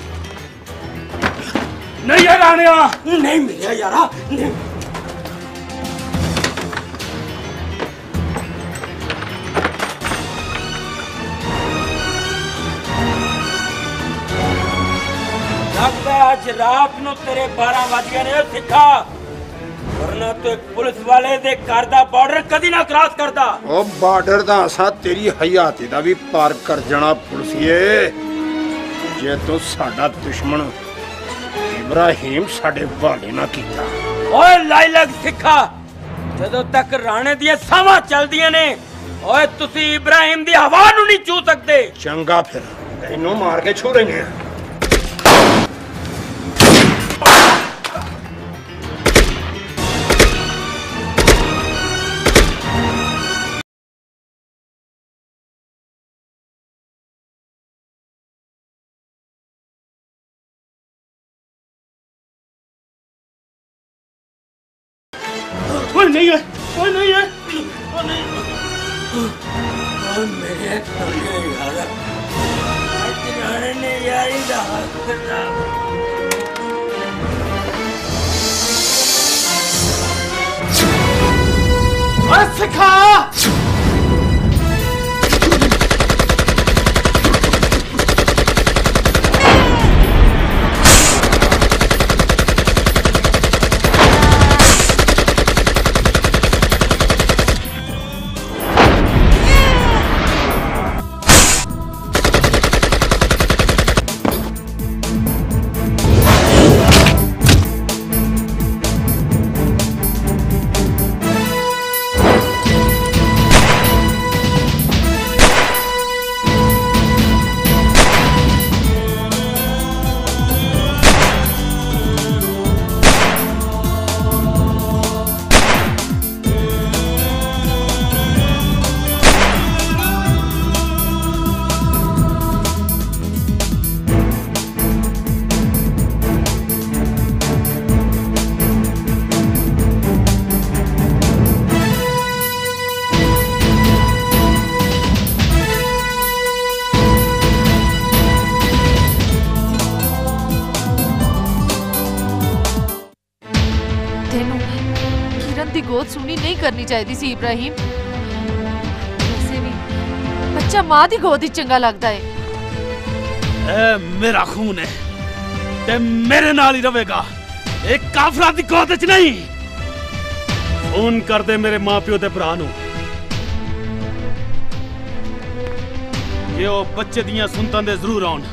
नहीं है राणिया नहीं मेरे यारा नहीं। लगता है आज रात नु तेरे बारह बज गए ने सिखा। वरना तो एक पुलिस वाले दे घर दा बॉर्डर कदी ना क्रॉस करदा। ओ बॉर्डर दा असा तेरी हयाती दा भी पार कर जाना पुलिसिए। जे तू साडा दुश्मन इब्राहिम साडे वाले ना कीता। ओए लाइलग सिखा जदों तक राणे दी सावां चलदियां ने ओए तुसी इब्राहिम दी हवा नु नहीं छू सकदे। चंगा फिर तैनू मार के छोड़ेंगे। कोई नहीं है कोई नहीं है कोई नहीं। और मेरे तोड़े यार राणे ने यारी दा हाथ करना। ओए सिखा गोद सुनी नहीं करनी चाहिए सी इब्राहिम। वैसे भी बच्चा मां दी गोद ही चंगा लगता है। ए मेरा खून है ते मेरे नाल ही रहेगा। एक काफरा दी गोद च नहीं। फोन कर दे मेरे मां प्यो ते भरा नु कि ओ बच्चे दियां सुनतां दे जरूर आउण।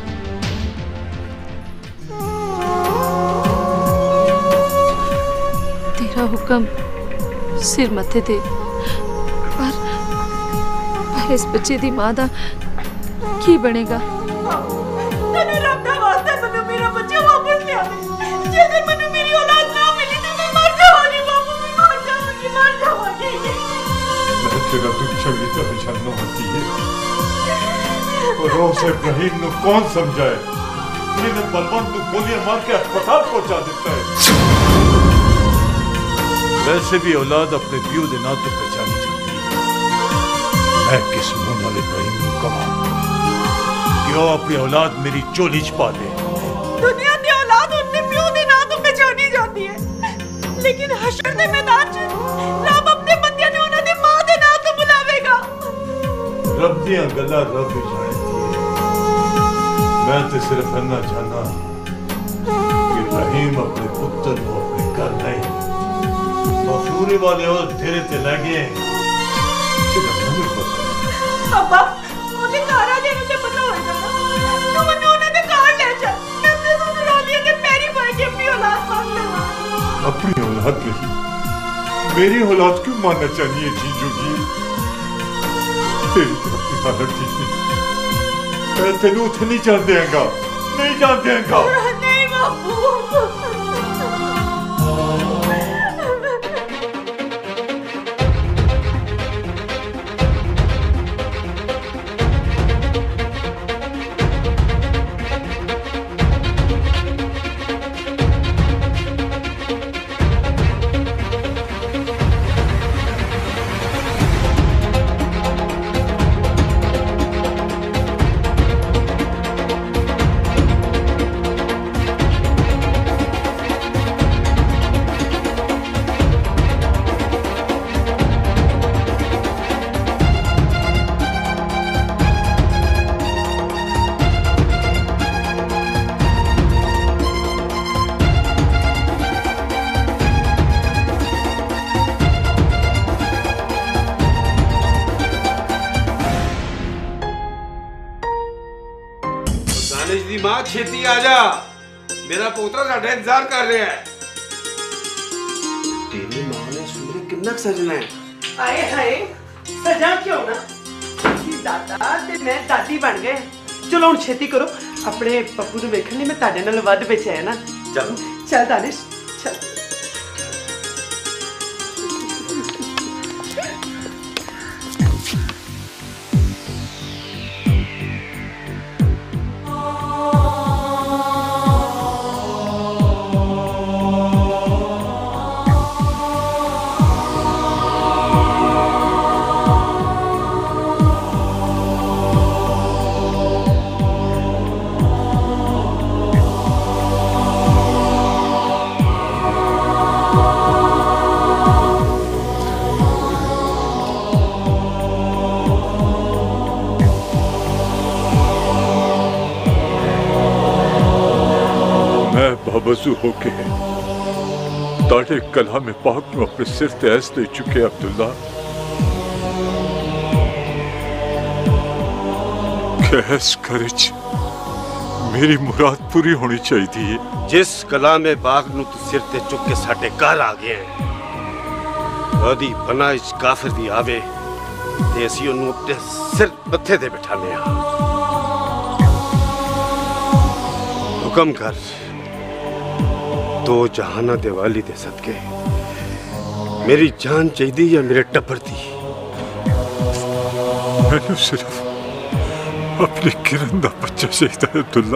तेरा हुक्म सिर मथे ते पर पर इस बच्चे दी मां दा की बनेगा। तने रब दा वास्ता मनु मेरा बच्चा वापस ले आवे। जे अगर मनु मेरी औलाद ना मिली तो मैं मर जाऊंगी बाबू मैं मर जाऊंगी मर जाऊंगी। मैं तेरा दुख चाहिए तो निशाना होती है और रोज इब्राहिम नु कौन समझाए। मैंने बलवंत को गोलियां मार के अस्पताल पहुंचा देता है। वैसे भी औलाद अपने प्यो के नाम तो पहचानी जाती है। मैं किस मुंह वाले इब्राहिम को कहा कि वो अपनी औलाद मेरी चोली च पा ले। दुनिया की औलाद अपने प्यो के नाम तो पहचानी जाती है, लेकिन हशर के मैदान च रब अपने बंदियां ने उन्हां दी मां दे नाम तो बुलावेगा। रब दियां गल्लां रब ही जानती है। मैं तो सिर्फ इतना चाहना कि इब्राहिम अपने पुत्र को अपने घर नहीं मफरूरे वाले और तेरे ते लगे अब्बा ओने कारा दे ने पता होएगा ना, तू मन्नू ओने दे कार ले जा, मैं अपने दोनों रालियां दे पैरी पड़ के अपनी औलाद मांग लूंगा। अपनी औलाद नहीं मेरी औलाद क्यों मानना चाहिए जीजूगी? तेरी तो अपनी हालत ठीक नहीं। मैं तेनू उथे नहीं जान देंगा, नहीं जान देंगा। नहीं बापू। मां छेती आ जा, मेरा पोतरा साडा इंतजार कर रहा है। तेरी मां ने सूरे किन्ना सजना है। आए हाय सजा क्यों ना, दादा ते मैं दादी बन गए। चलो हुण छेती करो, अपने पप्पू नूं वेखण लई मैं तुहाडे नाल वध बेचैन आ। चल चल दानिश चल। वजू होके ताड़े कलाम पाक में अपने सिर ते ऐस दे चुके अब्दुल्ला कैस करच मेरी मुराद पूरी होनी चाहिए। जिस कलाम पाक नू तू सिर ते चुक के साडे घर आ गए हैं ओदी पनाह च काफिर दी आवे ते असीं ओनू अपने सिर मत्थे ते बिठाने आ। हुक्म कर दो जहाना दे वाली दे सदके मेरी जान चाहिए या मेरे टब्बर दी? मैंने सिर्फ अपनी किरण दा बच्चा चाहिए है अब्दुल्ला।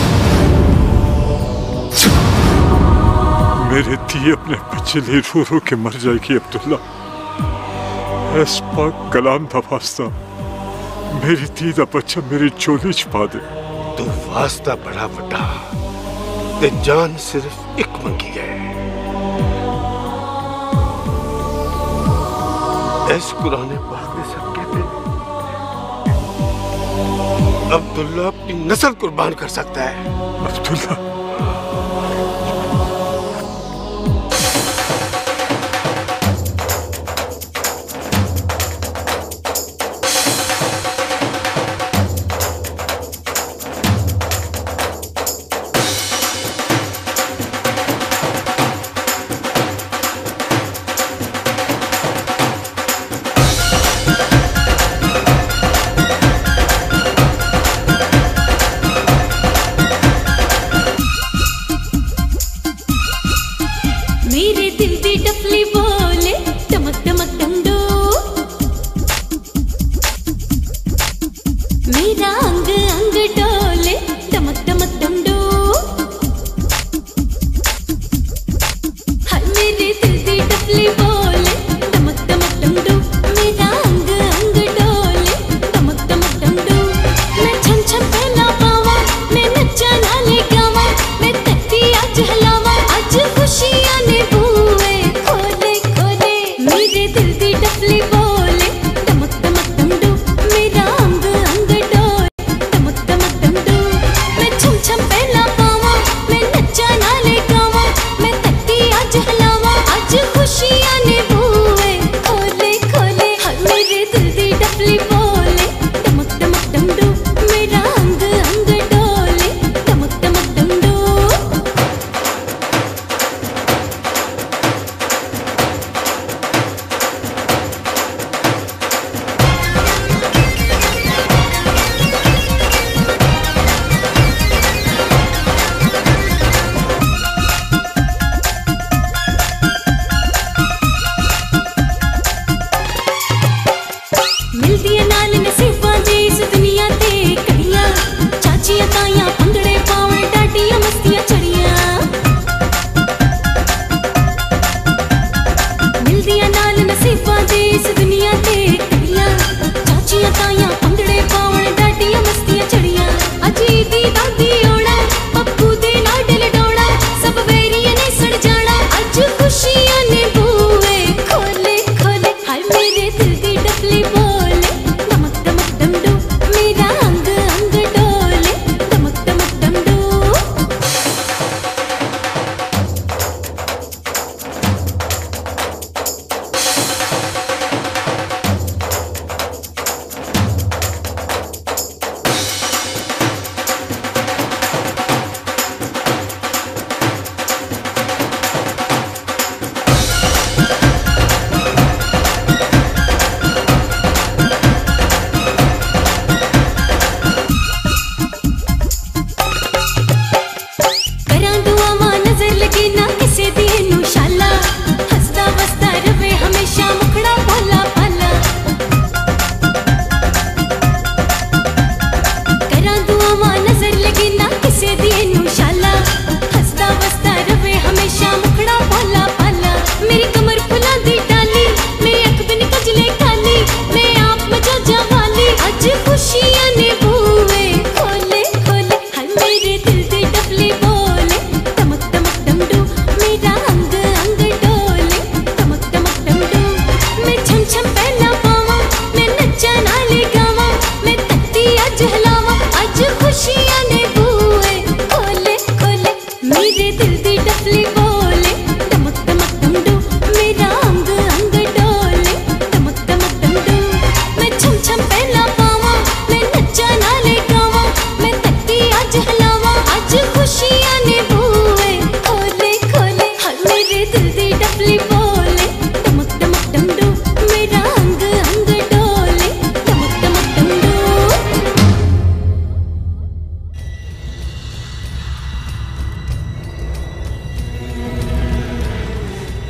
मेरे धी अपने बच्चे लिए रो रो के मर जाएगी अब्दुल्ला। इस पाक कलाम दा वास्ता मेरी धी दा बच्चा मेरी चोली च पा दे। तू वास्ता बड़ा बड़ा ते जान सिर्फ एक मंगी है। इस कुरान पाक में सब कहते अब्दुल्ला अपनी नस्ल कुर्बान कर सकता है। अब्दुल्ला मेरे दिल दी डफली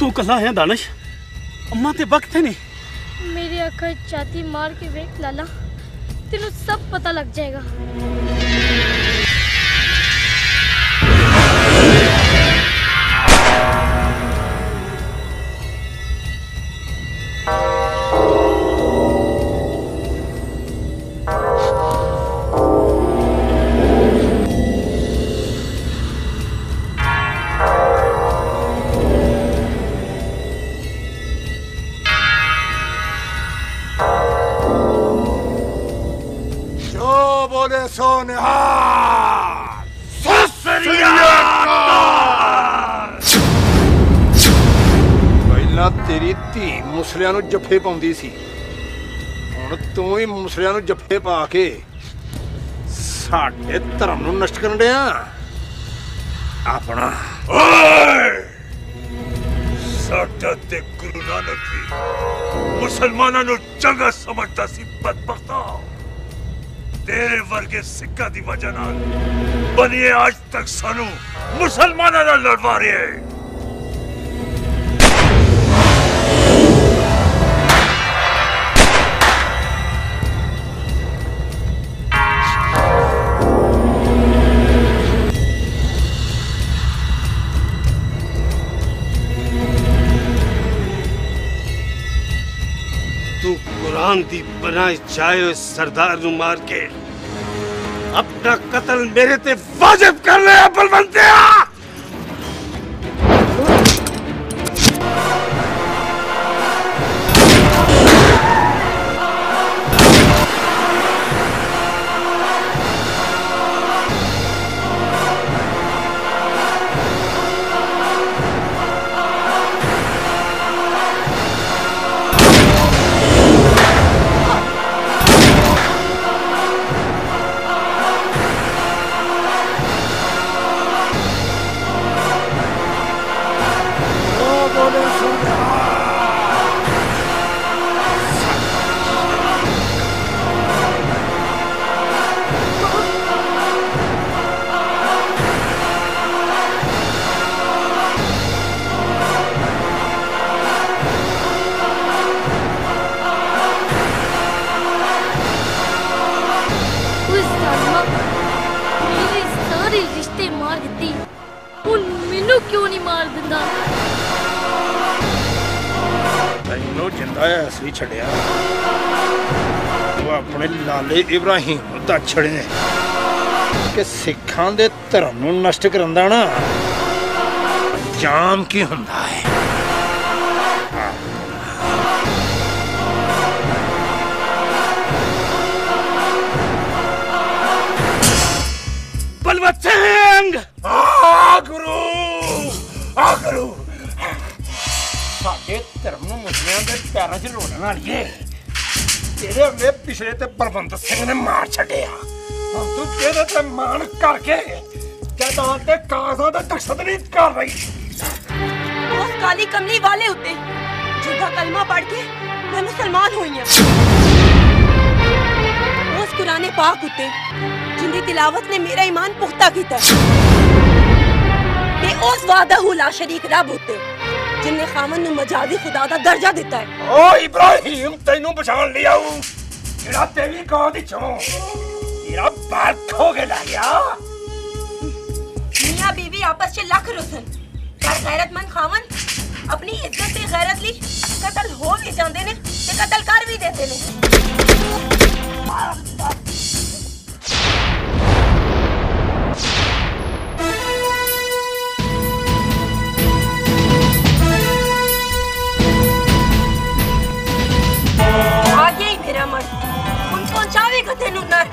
तू कला आया दानिश? अम्मा ते वक्त है नहीं। मेरी अखा छाती मार के वेख लाला, तेनू सब पता लग जाएगा। ਪਹਿਲਾਂ ਤੇਰੀ ਧੀ ਮੁਸਲਿਆਂ ਨੂੰ ਜੱਫੇ ਪਾਉਂਦੀ ਸੀ, ਹੁਣ ਤੂੰ ਹੀ ਮੁਸਲਿਆਂ ਨੂੰ ਜੱਫੇ ਪਾ ਕੇ ਸਾਡੇ ਧਰਮ ਨੂੰ ਨਸ਼ਟ ਕਰਨ ਡਿਆ ਆਪਣਾ। ਓਏ ਸਾਡਾ ਤੇ ਗੁਰੂ ਨਾਨਕ ਵੀ ਮੁਸਲਮਾਨਾਂ ਨੂੰ ਚੰਗਾ ਸਮਝਦਾ ਸੀ। ਬਦਬਖਤਾ तेरे वर्गे सिक्का दी वजह नाल बनिए आज तक सानू मुसलमाना नाल लड़वा रहे हैं। तू कुरान दी बनाई चाहे सरदार नु मार के अपना कत्ल मेरे ते वाजिब कर ले बलवंतिया। क्यों नहीं मार दिंदा? तैनू जिंदा ऐसी छड़िया तू अपने लाले इब्राहिम नूं दस छड़े कि सिखां दे धर्म नूं नष्ट करन दा ना अंजाम की हुंदा है। बलवंत सिंह आ गुरु आ गुरु साडे धर्म नूं मुसलियां दे पैरां 'च रोलण वालीए तेरे वे पिछले ते बलवंत सिंह ने मार छड्डिया। हुण तू तेरे ते मान करके जैदाद ते कागजां दा दखल नहीं कर रही। उस काली कमली वाले उत्ते जिंदा कलमा पढ़ के मैं मुसलमान हुई हां। उस कुरान पाक उत्ते जिंदी तिलावत ने मेरा ईमान पुख्ता कीता ते उस वाहदहू ला शरीक रब उत्ते जिन्ने खामन नु मजादी खुदा दा दर्जा दिता है। ओ इब्राहिम तैनू पछाण लिया हूं जेड़ा तेरी गौद चों तेरा बाल खो के ला गया। मियां बीवी आपस में लख रुसन पर गैरतमंद खामन अपनी इज्जत ते गैरत ली कत्ल हो भी जांदे ने ते कत्ल कर भी देते ने। मेरा मन उन पहुंचावेगा तेनू नर।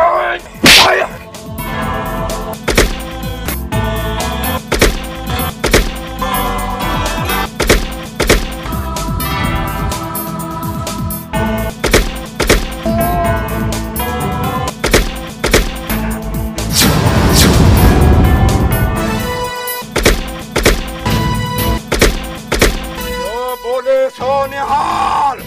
बोले सो निहाल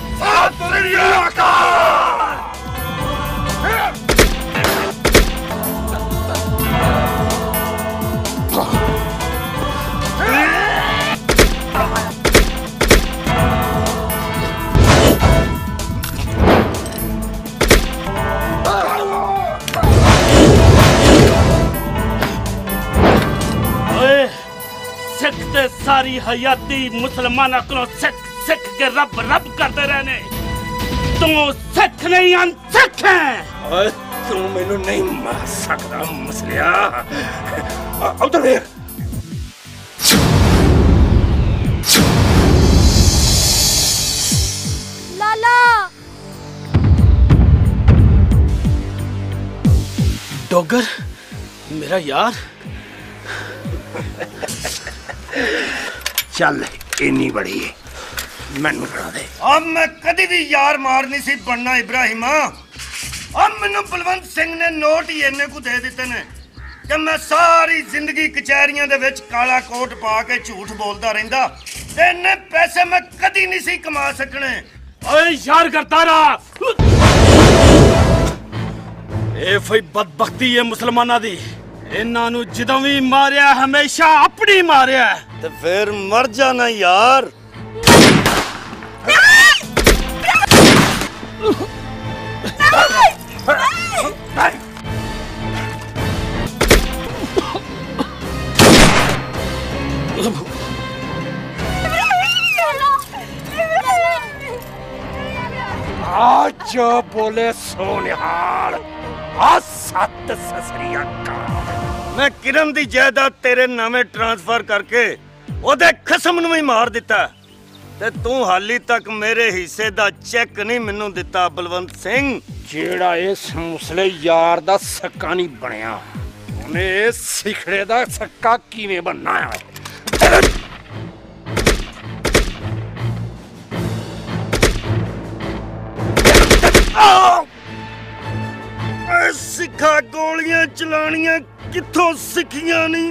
सारी हयाती मुसलमानों को सिख सिख के रब रब करते रहने। तू सिख नहीं अनसिख है। ओए तू मैनू नहीं मार सकता मसलिया। उधर देख। लाला डॉगर मेरा यार। चल इन्नी बड़ी है मैनू बना दे। अब मैं कदी भी यार मार नहीं सी बनना इब्राहिमा। अब मैनू बलवंत सिंह ने नोट ही इन्ने को दे दिते ने कि मैं सारी जिंदगी कचहरियां दे विच काला कोट पा के झूठ बोलता रहिंदा ते इन्ने पैसे मैं कदी नहीं सी कमा सकने। ओए यार करता रहा। ए फई बदबख्ती है मुसलमाना दी। इन्हां नू जदों भी मारिया हमेशा अपनी मारिया। ते फिर मर जाना यार। आज बोले सोनिहाल आ सत ससरी अकाल। मैं किरण दी जायदाद तेरे नामे ट्रांसफर करके ओदे खसम नूं ही मार दिता ते तू हाली तक मेरे हिस्से दा चेक नहीं मैनू दिता बलवंत सिंह। जेड़ा इस मुसले यार दा सक्का नहीं बनया उन्हें इस सिखड़े दा सक्का किवें बनना है। सिखा गोलियां चलानियां किथों सिखियां नहीं।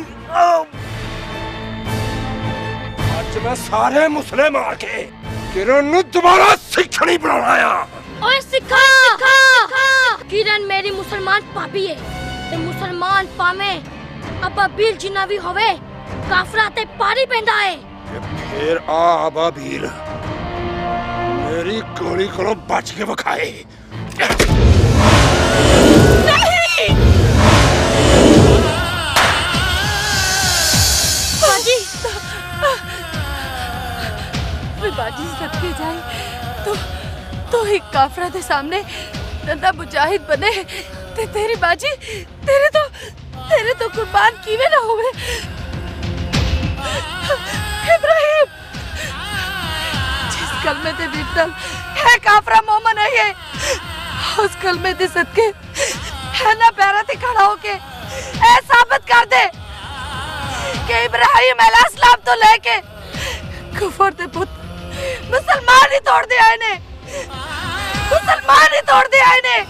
आज मैं सारे मुसले मार के किरण नू दोबारा सिखणी बनाया। ओए सिखा किरण मेरी मुसलमान पापी है ते मुसलमान पावे अब्बा बीर जिन्ना भी होवे काफरा ते पारी पैंदा है। फिर आ अबा बीर मेरी गोली को बच के बखाए। बाजी बाजी सबके जाए तो तो एक काफरा के सामने नंदा मुजाहिद बने ते तेरी बाजी तेरे तो तेरे तो कुर्बान कीवे ना हुए। इब्राहिम जिस कलमे ते बिरतल है काफरा मोमन है उस कलमे ते सदके है ना पैरा ते खड़ा होके ऐ साबित कर दे कि इब्राहिम अलैहिस्सलाम तो लेके कुफर ते पुत मुसलमान ही तोड़ दे आए ने मुसलमान ही तोड़ दे आए ने।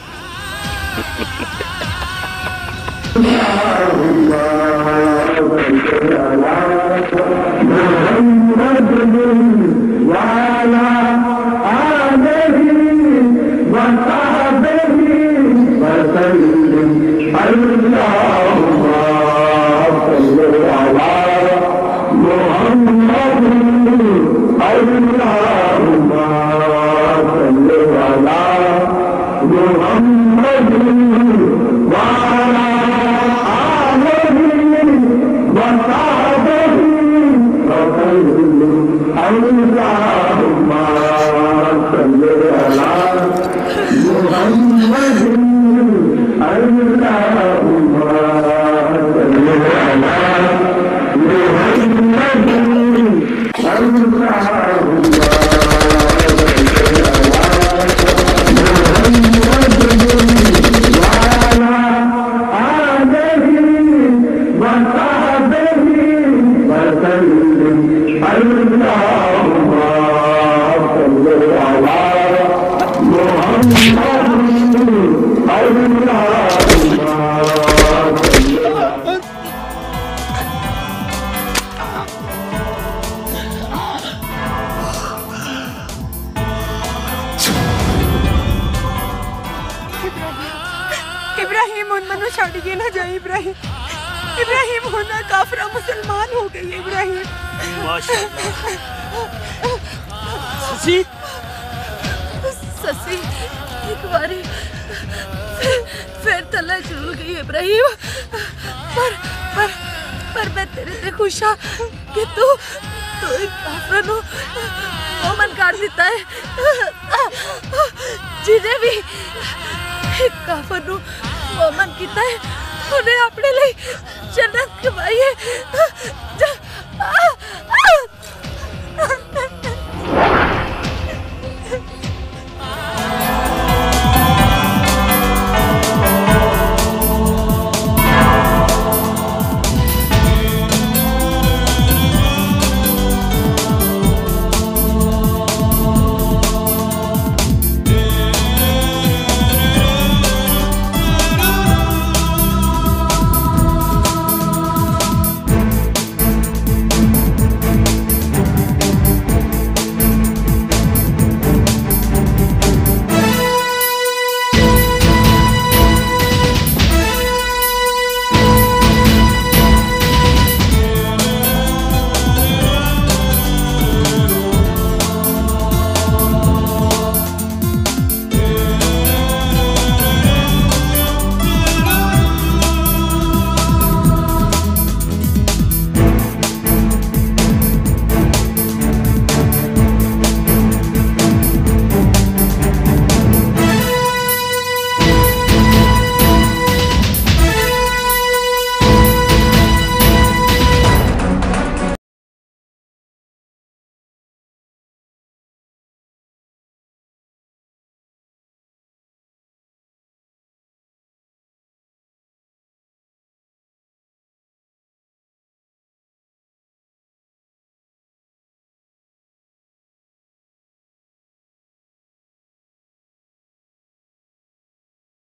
इब्राहिम उन मनु छोड़ के ना जाए। इब्राहिम इब्राहिम होना काफरा मुसलमान हो गई। इब्राहिम ससी ससी एक बारी फिर तले चल गई इब्राहिम पर पर पर मैं तेरे से खुश हाँ कि तू ਤੂੰ ਇੱਕ ਕਾਫਰ ਨੂੰ ਮੋਮਨ ਕਰ ਦਿੱਤਾ ਹੈ ਜਿਹਨੇ ਵੀ ਇੱਕ ਕਾਫਰ ਨੂੰ ਮੋਮਨ ਕੀਤਾ ਹੈ ਉਹਨੇ ਆਪਣੇ ਲਈ ਜन्नत ਕਮਾਈ ਹੈ